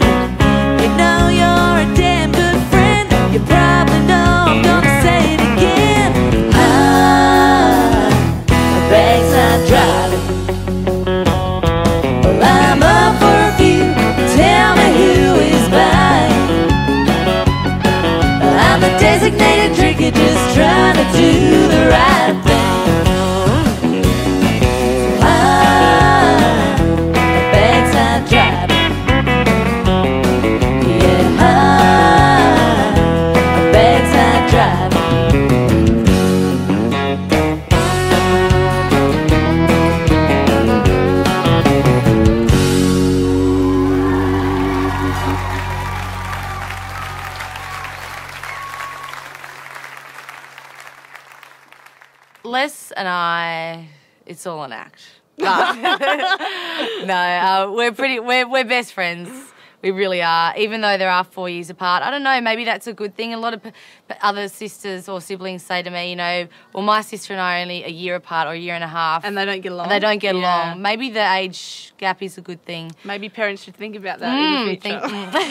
Designated drinker, just trying to do the right thing. I'm backside driving. Yeah, I'm backside driving. it's all an act. But no, we're best friends. We really are, even though there are 4 years apart. I don't know, maybe that's a good thing. A lot of other sisters or siblings say to me, you know, well, my sister and I are only a year apart or a year and a half. And they don't get along. And they don't get along. Maybe the age gap is a good thing. Maybe parents should think about that in the future.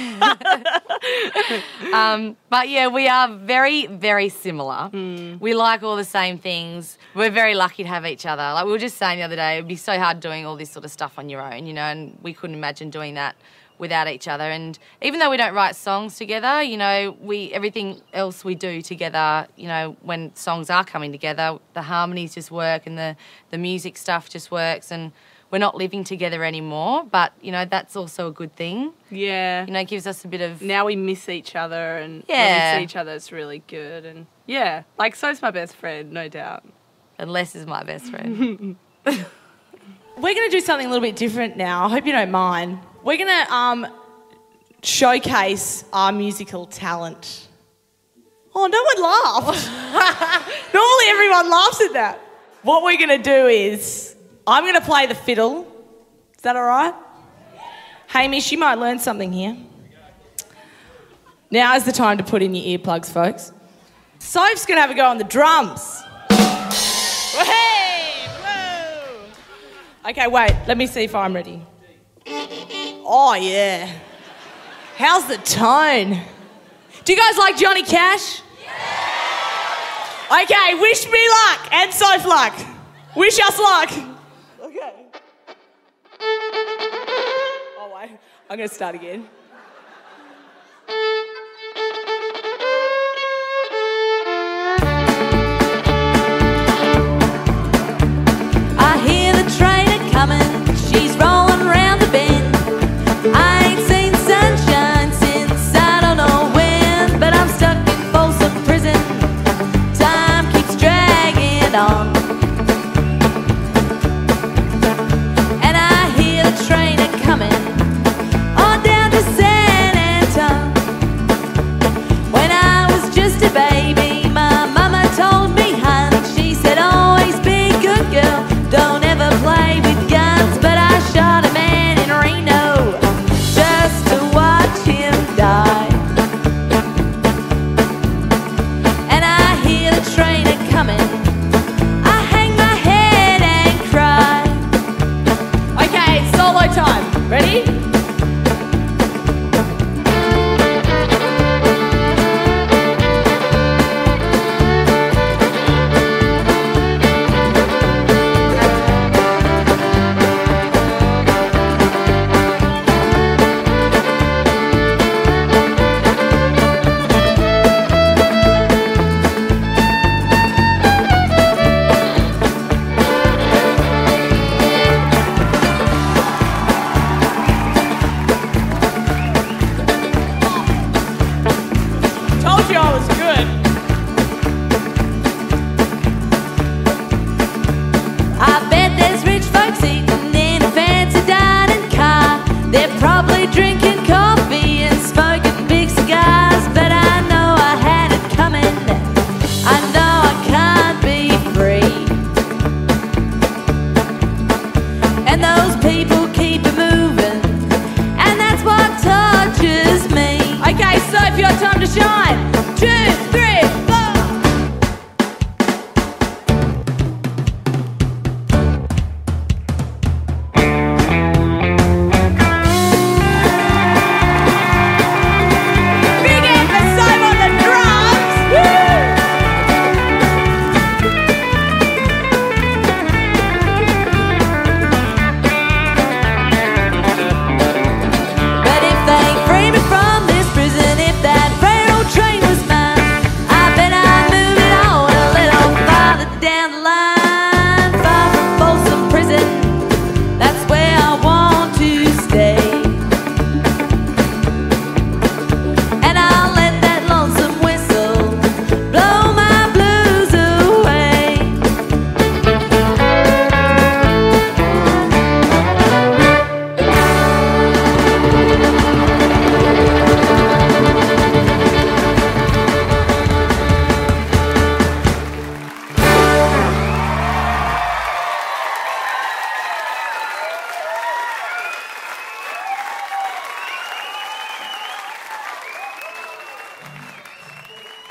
But yeah, we are very, very similar. We like all the same things. We're very lucky to have each other. Like we were just saying the other day, it would be so hard doing all this sort of stuff on your own, you know, and we couldn't imagine doing that without each other. And even though we don't write songs together, you know, everything else we do together, you know, when songs are coming together, the harmonies just work and the music stuff just works, and we're not living together anymore, but, you know, that's also a good thing. Yeah. You know, it gives us a bit of... Now we miss each other, and when we see each other, it's really good. And yeah, like so's my best friend, no doubt. And Les is my best friend. We're going to do something a little bit different now. I hope you don't mind. We're going to showcase our musical talent. Oh, no one laughed. Normally everyone laughs at that. What we're going to do is I'm going to play the fiddle. Is that all right? Hamish, you might learn something here. Now is the time to put in your earplugs, folks. Soph's going to have a go on the drums. Hey! Whoa! Okay, wait. Let me see if I'm ready. Oh, yeah. How's the tone? Do you guys like Johnny Cash? Yeah! Okay, wish me luck and Soph luck. Wish us luck. Okay. Oh, wait. I'm going to start again. I hear the train a-comin', she's rolling round the bend. I ain't seen sunshine since I don't know when, but I'm stuck in Folsom Prison. Time keeps dragging on, and I hear the train a-comin' on down to San Antonio. When I was just a baby, my mama told me, hun, she said, always be a good girl, don't ever play with guns. But I shot a man in Reno just to watch him die, and I hear the train a-comin', I hang my head and cry. Okay, it's solo time. Ready?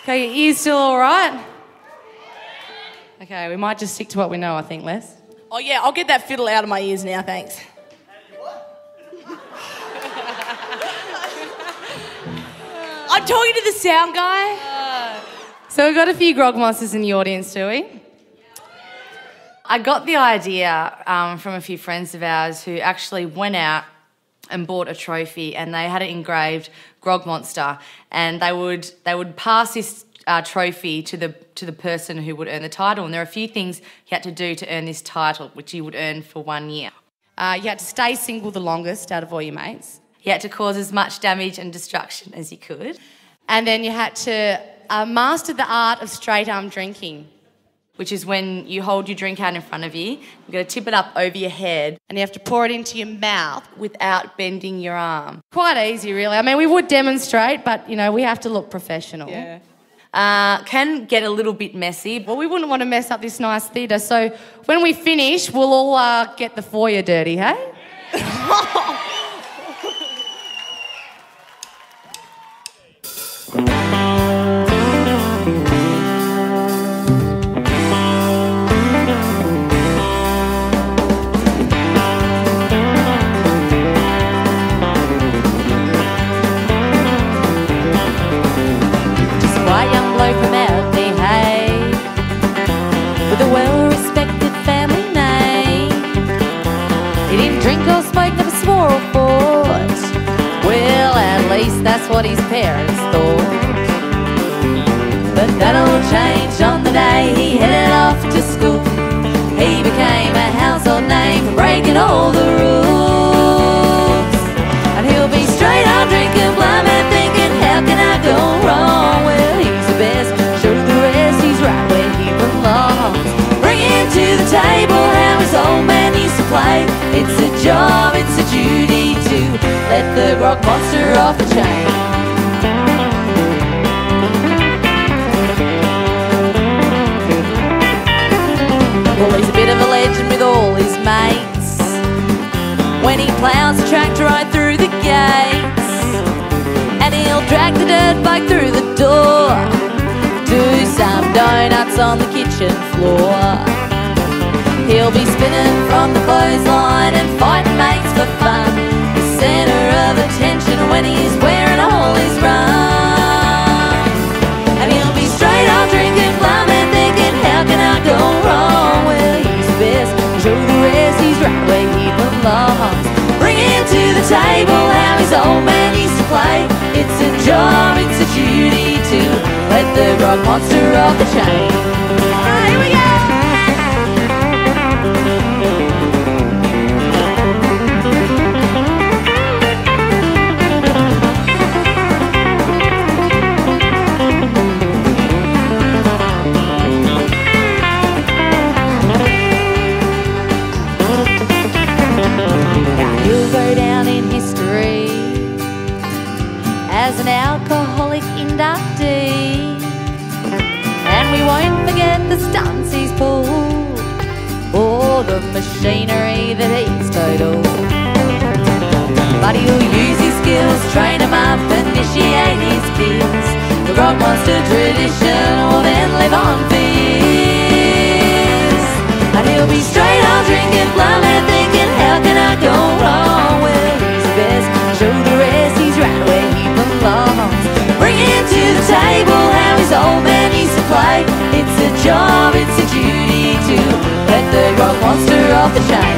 Okay, your ears still all right? Okay, we might just stick to what we know, I think, Les. Oh, yeah, I'll get that fiddle out of my ears now, thanks. I'm talking to the sound guy. So we've got a few grog monsters in the audience, do we? I got the idea from a few friends of ours who actually went out and bought a trophy, and they had it engraved grog monster, and they would pass this trophy to the person who would earn the title. And there are a few things you had to do to earn this title, which you would earn for 1 year. You had to stay single the longest out of all your mates. You had to cause as much damage and destruction as you could. And then you had to master the art of straight arm drinking, which is when you hold your drink out in front of you, you've got to tip it up over your head, and you have to pour it into your mouth without bending your arm. Quite easy, really. I mean, we would demonstrate, but, you know, we have to look professional. Yeah. Can get a little bit messy, but we wouldn't want to mess up this nice theatre. So when we finish, we'll all get the foyer dirty, hey? From Eltley, hey, with a well-respected family name. He didn't drink or smoke, never swore or fought. Well, at least that's what his parents thought. But that all changed on the day he headed off to school. He became a household name for breaking all the rules. And he'll be straight on drinking, blind man thinking, how can I go wrong? Well, he's the best, show the rest, he's right where he belongs. Bring him to the table, how his old man used to play. It's a job, it's a duty to let the grog monster off the chain. Well, he's a bit of a legend with all his mates. When he plows the tractor right through the gates, and he'll drag the dirt bike through the door, do some donuts on the kitchen floor. He'll be spinning from the clothesline and fighting mates for fun, the centre of attention when he's wearing all his run. And he'll be straight on drinking, blind man thinking, how can I go wrong? Well, he's the best, show the rest, he's right where he belongs. Bring him to the table, how his old man used to play. It's a job, it's a duty to let the grog monster off the chain. Here we go! He'll go down in history as an alcoholic inductee, and we won't forget the stunts he's pulled or the machinery that he's totaled. But he'll use his skills, train him up, initiate his kids. The grog monster tradition will then live on for years. And he'll be straight on drinking, blind man thinking, how can I go wrong? Well, he's the best, show the rest, he's right where he belongs. Bring him to the table, how his old man used to play. It's a job, it's a duty to let the grog monster off the chain.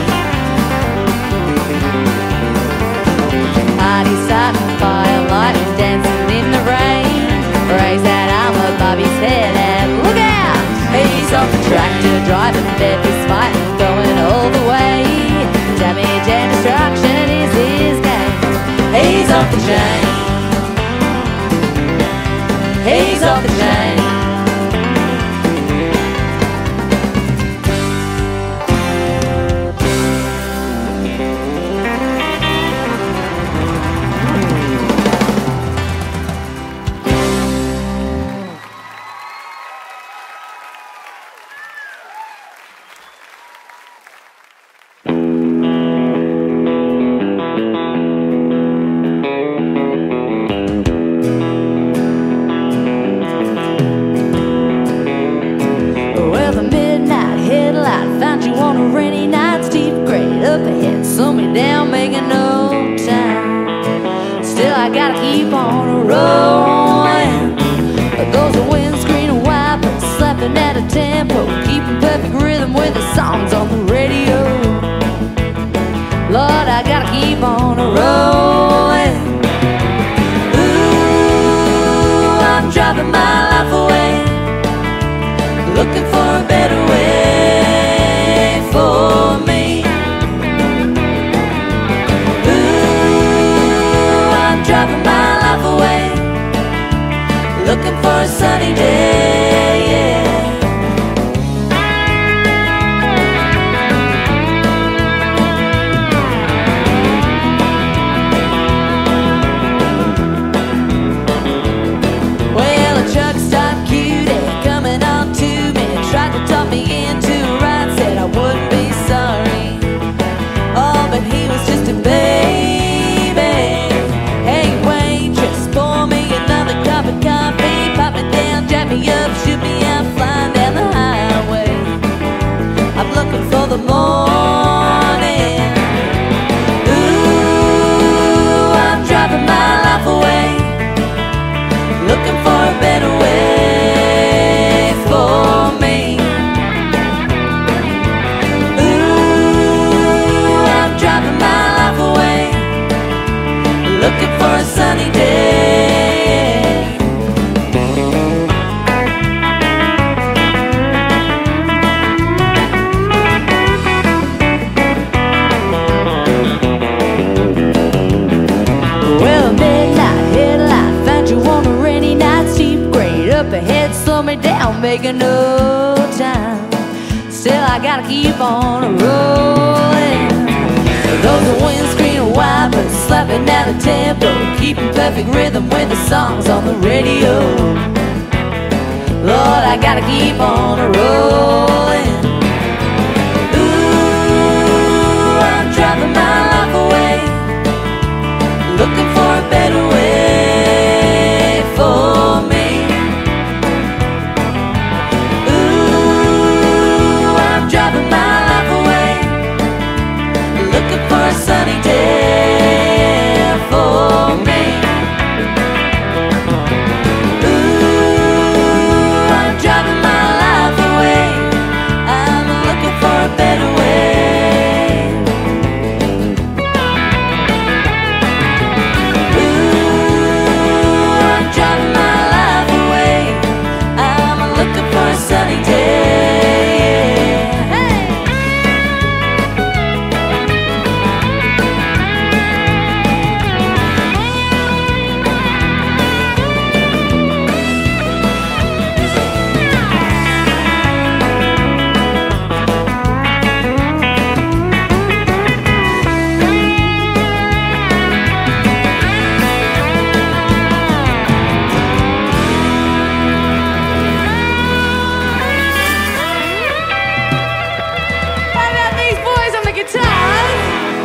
Party starting, firelight is dancing in the rain. Raise that arm above his head and look out! He's off the tractor, driving dead, he's fighting, going all the way. Damage and destruction is his game. He's off the chain. He's off the chain. I gotta keep on rolling. Those are windscreen wipers slapping at a tempo, keeping perfect rhythm with the songs on the radio. Lord, I gotta keep on rolling. Ooh, I'm driving my life away, looking for a better way for me. Ooh, I'm driving my life away, looking for a sunny day, yeah. Well, a truck stop cutie coming on to me, tried to talk me into a ride, said I wouldn't be sorry. Oh, but he was just a baby. Hey, waitress, pour me another cup of coffee, pop me down, jack me up, shoot me out, flying down the highway. I'm looking for the morning. Ooh, I'm driving my life away, looking for a better way for me. Ooh, I'm driving my life away, looking for a sunny day. Well, midnight headlight found you on a rainy night, steep grade up ahead, slow me down, making no time. Still, I gotta keep on rolling. Those are windscreen wipers slapping at a tempo, keeping perfect rhythm with the songs on the radio. Lord, I gotta keep on rolling. Ooh, I'm driving my life away, looking for a better way for me. Ooh, I'm driving my life away, looking for a sunny day for me. Ooh, I'm driving my life away, I'm looking for a better way. Driving my life away, I'm looking for a sunny day. Hey! How about these boys on the guitars?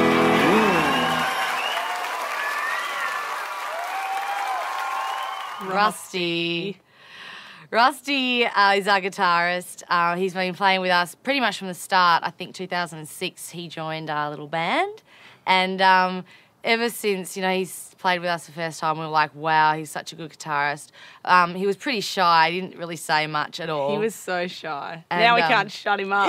Rusty is our guitarist. He's been playing with us pretty much from the start. I think 2006 he joined our little band. And ever since, he's played with us the first time, we were like, wow, he's such a good guitarist. He was pretty shy. He didn't really say much at all. He was so shy. And, now we can't shut him up.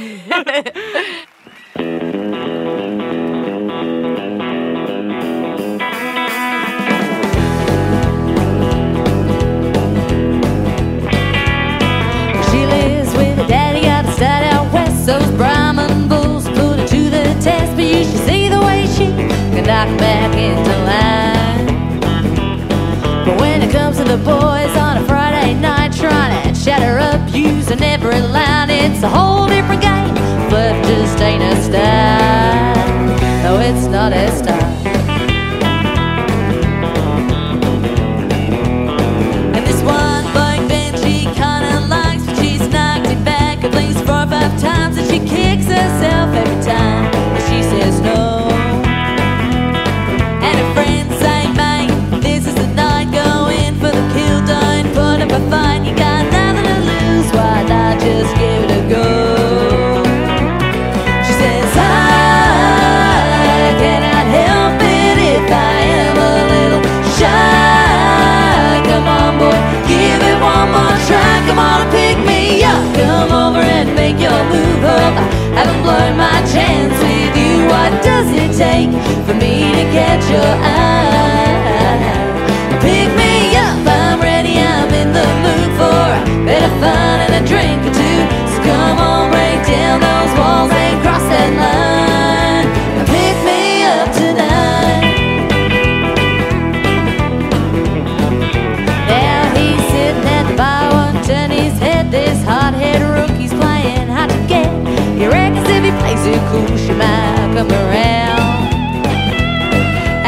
She lives with her daddy, got to start out west. Those Brahmin bulls put her to the test, but you should see the way she can knock back into line. But when it comes to the boys on a Friday night, trying to shut her up using every line, it's a whole different game. Flirt just ain't her style. No, it's not her style. And this one bike band she kinda likes, but she's knocked it back at least 4 or 5 times, and she kicks herself every time that she says no. And her friends say, mate, this is the night, go in for the kill, don't put up a fight, you got nothing to lose, why not just give it a go? She says, I cannot help it if I am a little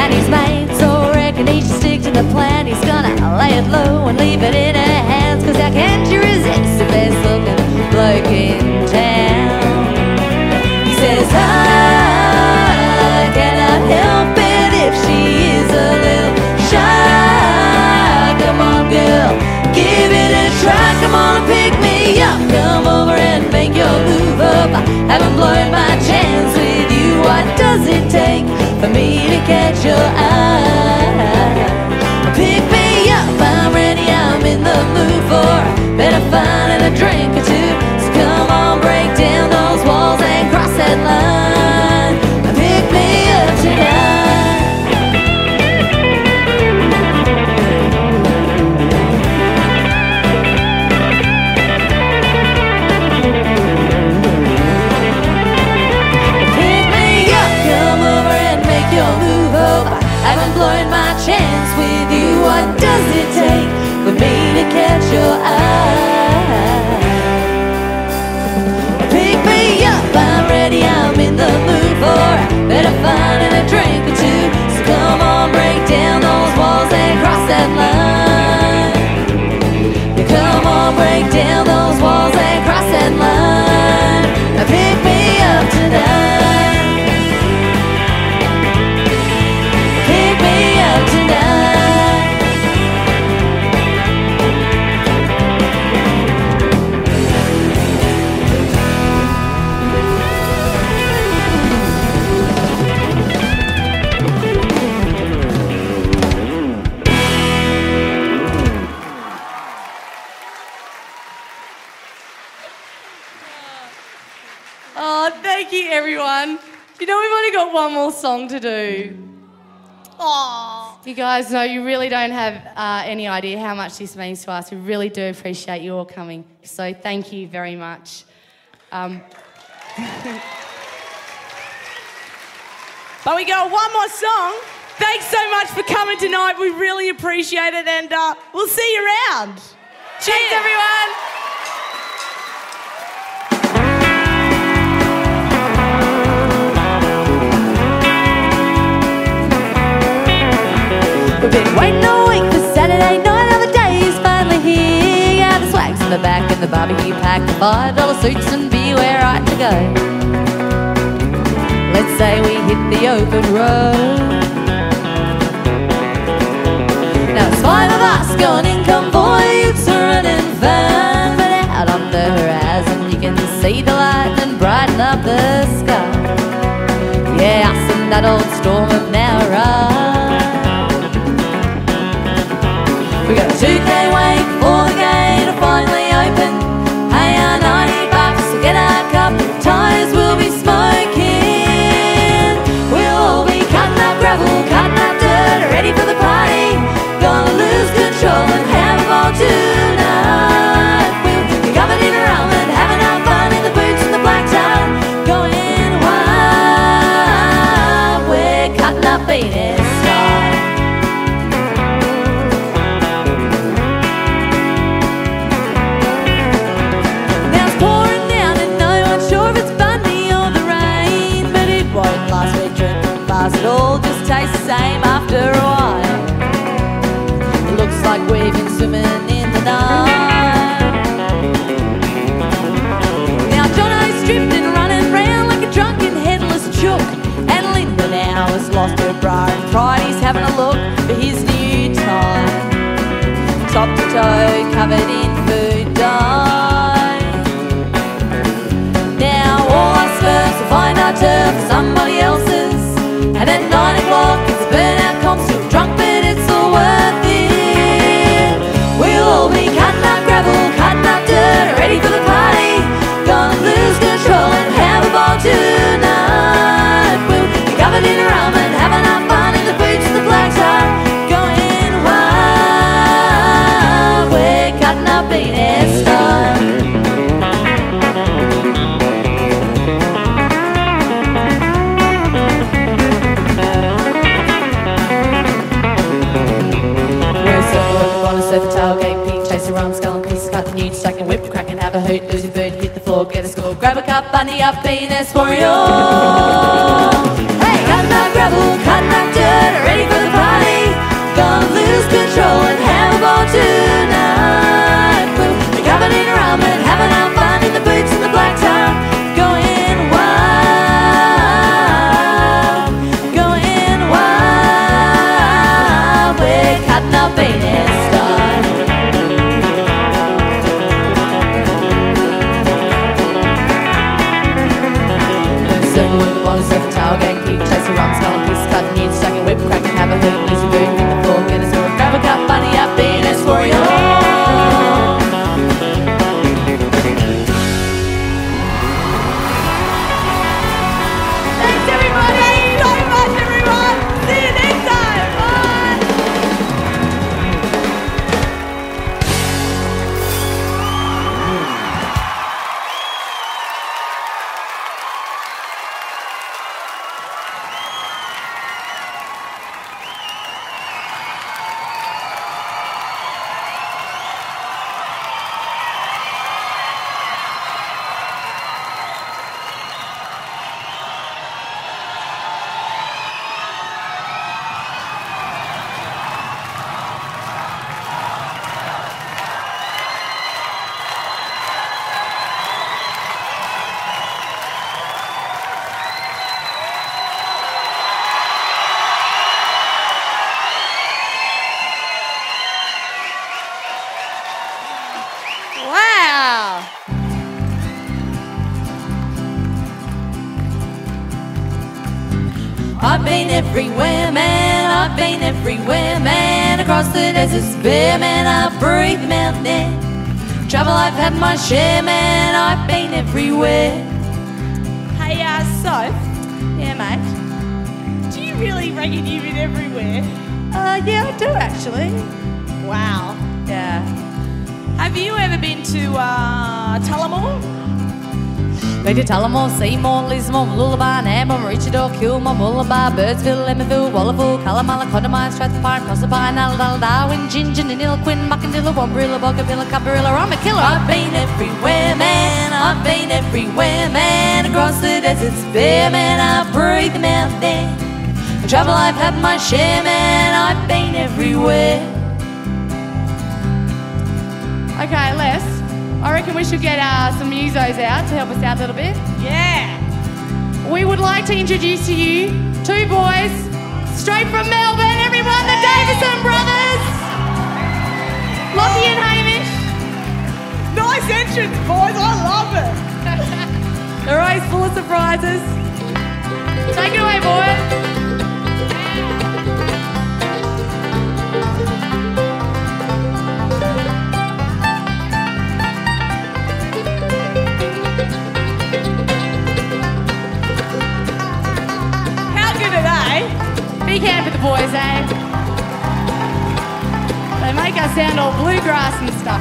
and he's made, so I reckon he should stick to the plan. He's gonna lay it low and leave it in her hands, 'cause how can't you resist the best looking bloke in town? He says, I cannot help it if she is a little shy. Come on girl, give it a try. Come on, pick me up, come over and make your move up. I haven't blown my chance with you. What does it take for me to catch your eye? Pick me up, I'm ready, I'm in the mood for a better fun and a drink or two. So come on, break down those walls and cross that line. Pick me up tonight. Blowing my chance with you. What does it take for me to catch your eye? Pick me up, I'm ready, I'm in the mood for a better fun and a drink or two. So come on, break down those walls and cross that line. Yeah, come on, break down those walls and cross that line. Now pick me up tonight. Thank you, everyone. You know, we've only got one more song to do. Aww. You guys know, you really don't have any idea how much this means to us. We really do appreciate you all coming. So thank you very much. But we got one more song. Thanks so much for coming tonight. We really appreciate it, and we'll see you around. Cheers, everyone. We've been waiting all week for Saturday night. Now the day is finally here. Got the swags in the back and the barbecue pack, the $5 suits and beer, we're right to go. Let's say we hit the open road. Now it's 5 of us going in convoy. It's running fine, but out on the horizon you can see the lightning brighten up the sky. Yeah, us and that old storm have now arrived. We got a 2K wait before the gate will finally open. Pay our $90, we'll get our cup of tires, we'll be smoking. We'll all be cutting up gravel, cutting up dirt, ready for the party. Gonna lose control and have a ball tonight. We'll be covered in rum and having our fun in the boots and the black tie. Going wild, we're cutting up Venus style. It all just tastes the same after a while. It looks like we've been swimming in the night. Now Jono's drifting, running round like a drunken headless chook, and Linda now has lost her bra and pride. He's having a look for his new tie, top to toe covered in food dye. Now all our spurs will find our turf for somebody else's. And at 9 o'clock it's a burnout comp, still drunk but it's all worth it. We'll all be cutting up gravel, cutting up dirt, ready for the party. Gonna lose control and have a ball tonight. We'll be covered in rum and having our fun in the boots and the black tie. Going wild, we're cutting up Venus style. Surf a tailgate, peak, chase a rum, skull and pieces, cut the nude, stack and whip, crack and have a hoot, lose your bird, hit the grab a cup, bunny up, Venus for you. Hey, got no grab. gravel, cutting up dirt, ready for the party. Gonna lose control and have a ball tonight. We'll be covered in rum and having our fun in the boots and the black tie. Going wild, going wild. We're cutting up Venus style. Circle with the ball, surf the towel, gang, keep chasing rum, skull, piece, cutting, you stacking, whip, cracking, have a hoot, easy boot, hit the floor, get a sword, grab a cup, bunny up, Venus warrior. Thanks everybody so much, everyone. See you next time. Bye. Wow. I've been everywhere, man, I've been everywhere, man. Across the deserts bare, man, I've breathed the mountain air. Travel, I've had my share, man, I've been everywhere. Hey, Soph. Yeah, mate. Do you really reckon you've been everywhere? Yeah, I do actually. Wow. Yeah. Have you ever been to Tullamore? Been to Tullamore, Seymour, Lismore, Lullaby, Nambour, Maroochydore, Kilmore, Mooloolaba, Birdsville, Emmerdale, Wallaful, Callumala, Condamine, Strathpine, Proserpine, Allendale, Darwin, Gingin, Nilquin, Muckandilla, Wambrilla, Boggabilla, Cupparilla, I'm a killer. I've been everywhere, man, I've been everywhere, man. Across the deserts bare, man, I've breathed them out there. The trouble I've had my share, man, I've been everywhere. Okay, Les, I reckon we should get some musos out to help us out a little bit. Yeah. We would like to introduce to you two boys straight from Melbourne, everyone, the Davison brothers. Lockie and Hamish. Nice entrance, boys, I love it. They're always full of surprises. Take it away, boys. Big hand for the boys, eh? They make us sound all bluegrass and stuff.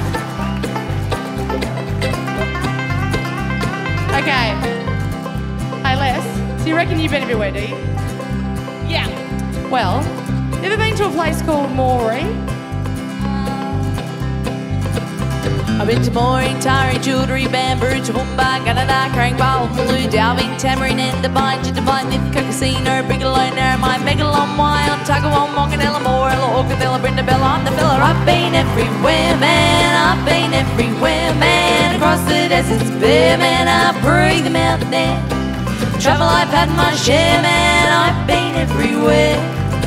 Okay. Hey, Les, so you reckon you've been everywhere, do you? Yeah. Well, you ever been to a place called Moree? I've been to Mooring, Tari, Jewellery, Bamboo, Toowoomba, Gunnedah, Crankball, Blue, Darwin, Tamarind, and Devine, Jittavine, Nithka, Casino, Bigelow, Narromine, Megalon, Wyon, Tuggawa, Monganella, Morella, Orcadella, Brindabella, I'm the fella. I've been everywhere, man, I've been everywhere, man. Across the deserts bare, man, I've breathed them out there. Trouble I've had my share, man, I've been everywhere.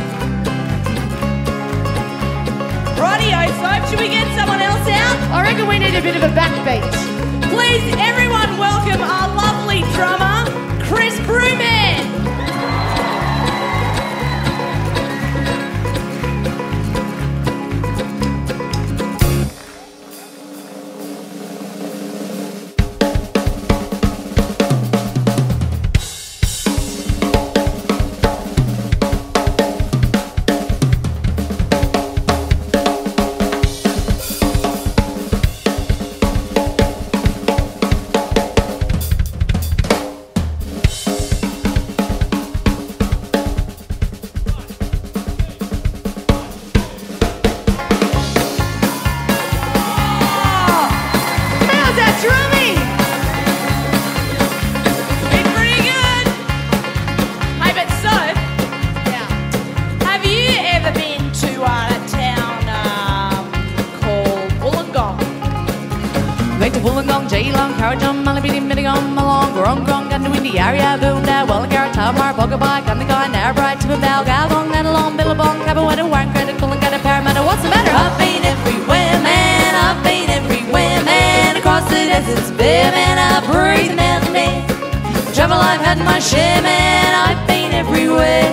Rightio, Soap, should we get someone else out? I reckon we need a bit of a backbeat. Please, everyone welcome our lovely drummer, Chris Brewman. Wollongong, Geelong, Carrickon, Malabidi, Mittagong, Malong, Gorongong, Gundawindi, Aria, Boonda, Wallangarra, Tamar, Bogabai, Gundagai, Narrabri, Tippabal, Galgong, Nanalong, Billabong, Cabawetta, Warncredit, Coolangatta, Parramatta. What's the matter? I've been everywhere, man. I've been everywhere, man. Across the deserts bare, man. I breathe the mountain air. Travel I've had my share, man. I've been everywhere.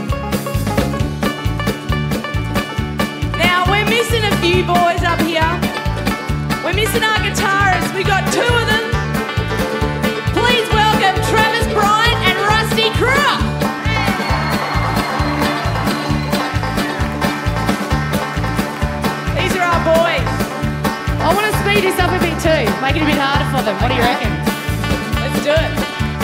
Now, we're missing a few boys up here. We're missing our guitarists. We got two of them. Please welcome Travis Bryant and Rusty Crook. These are our boys. I want to speed this up a bit too. Make it a bit harder for them. What do you reckon? Let's do it.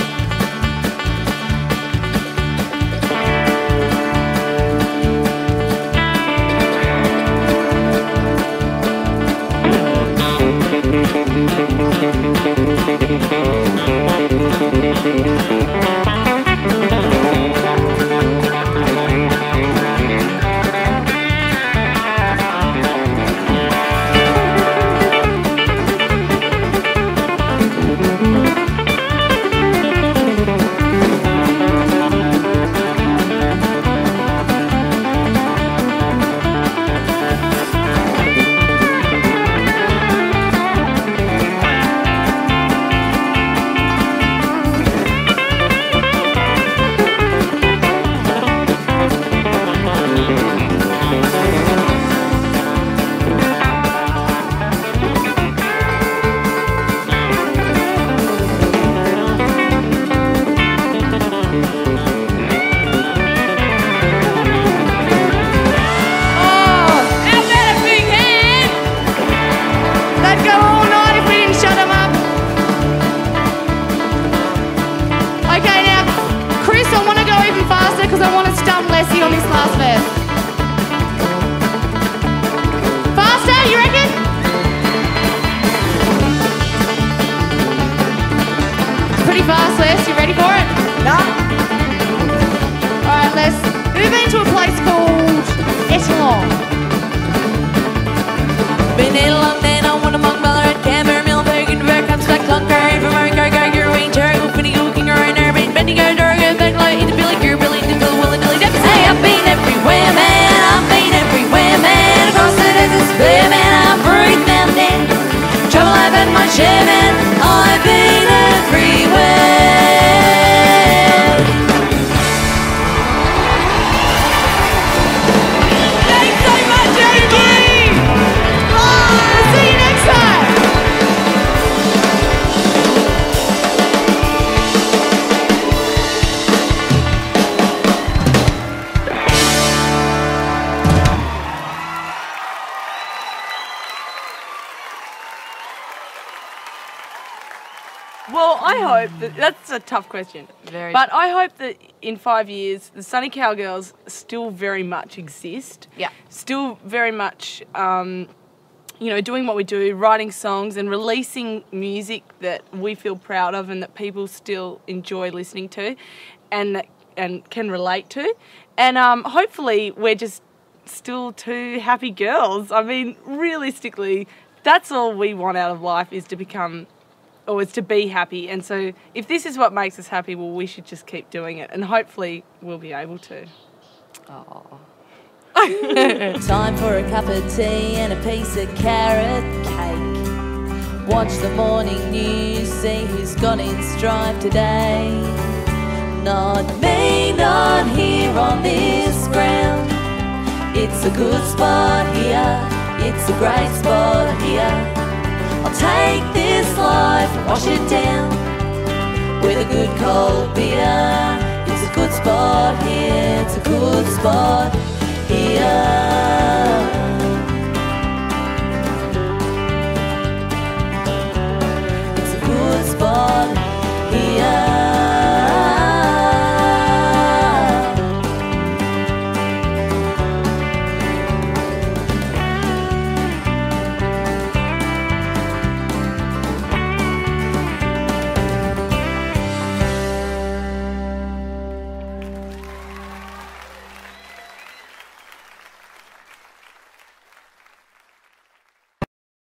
On this last verse. Faster, you reckon? Pretty fast, Les. You ready for it? No. Alright, Les. We've been to a place called Ettalong. Been Ettalong, then on one among Ballarat, Canberra, Millbank, Bear, comes back, Cloncaird, Vermont, Gargar, Gerween, Terrigal, Finnegal, Kingaroy, Nervine, Bendigo, Dorgo, Backlight, into Billy, Billy, Dickle, Willy, Dilly, Depp. Hey, I've been everywhere, man. I've been everywhere, man. Across the deserts bare, man. I breathe mountain air. Trouble I've had my share, man. I've been everywhere. Thanks so much, everybody. Bye. See you next time. Well, I hope that's a tough question. But I hope that in 5 years, the Sunny Cowgirls still very much exist. Yeah. Still very much, doing what we do, writing songs and releasing music that we feel proud of and that people still enjoy listening to, and can relate to. And hopefully, we're just still two happy girls. I mean, realistically, that's all we want out of life, is to become, or is to be happy. And so if this is what makes us happy, well, we should just keep doing it, and hopefully we'll be able to. Time for a cup of tea and a piece of carrot cake. Watch the morning news, see who's gone in strife today. Not me, not here on this ground. It's a good spot here, it's a great spot here. I'll take this life and wash it down with a good cold beer. It's a good spot here, it's a good spot here.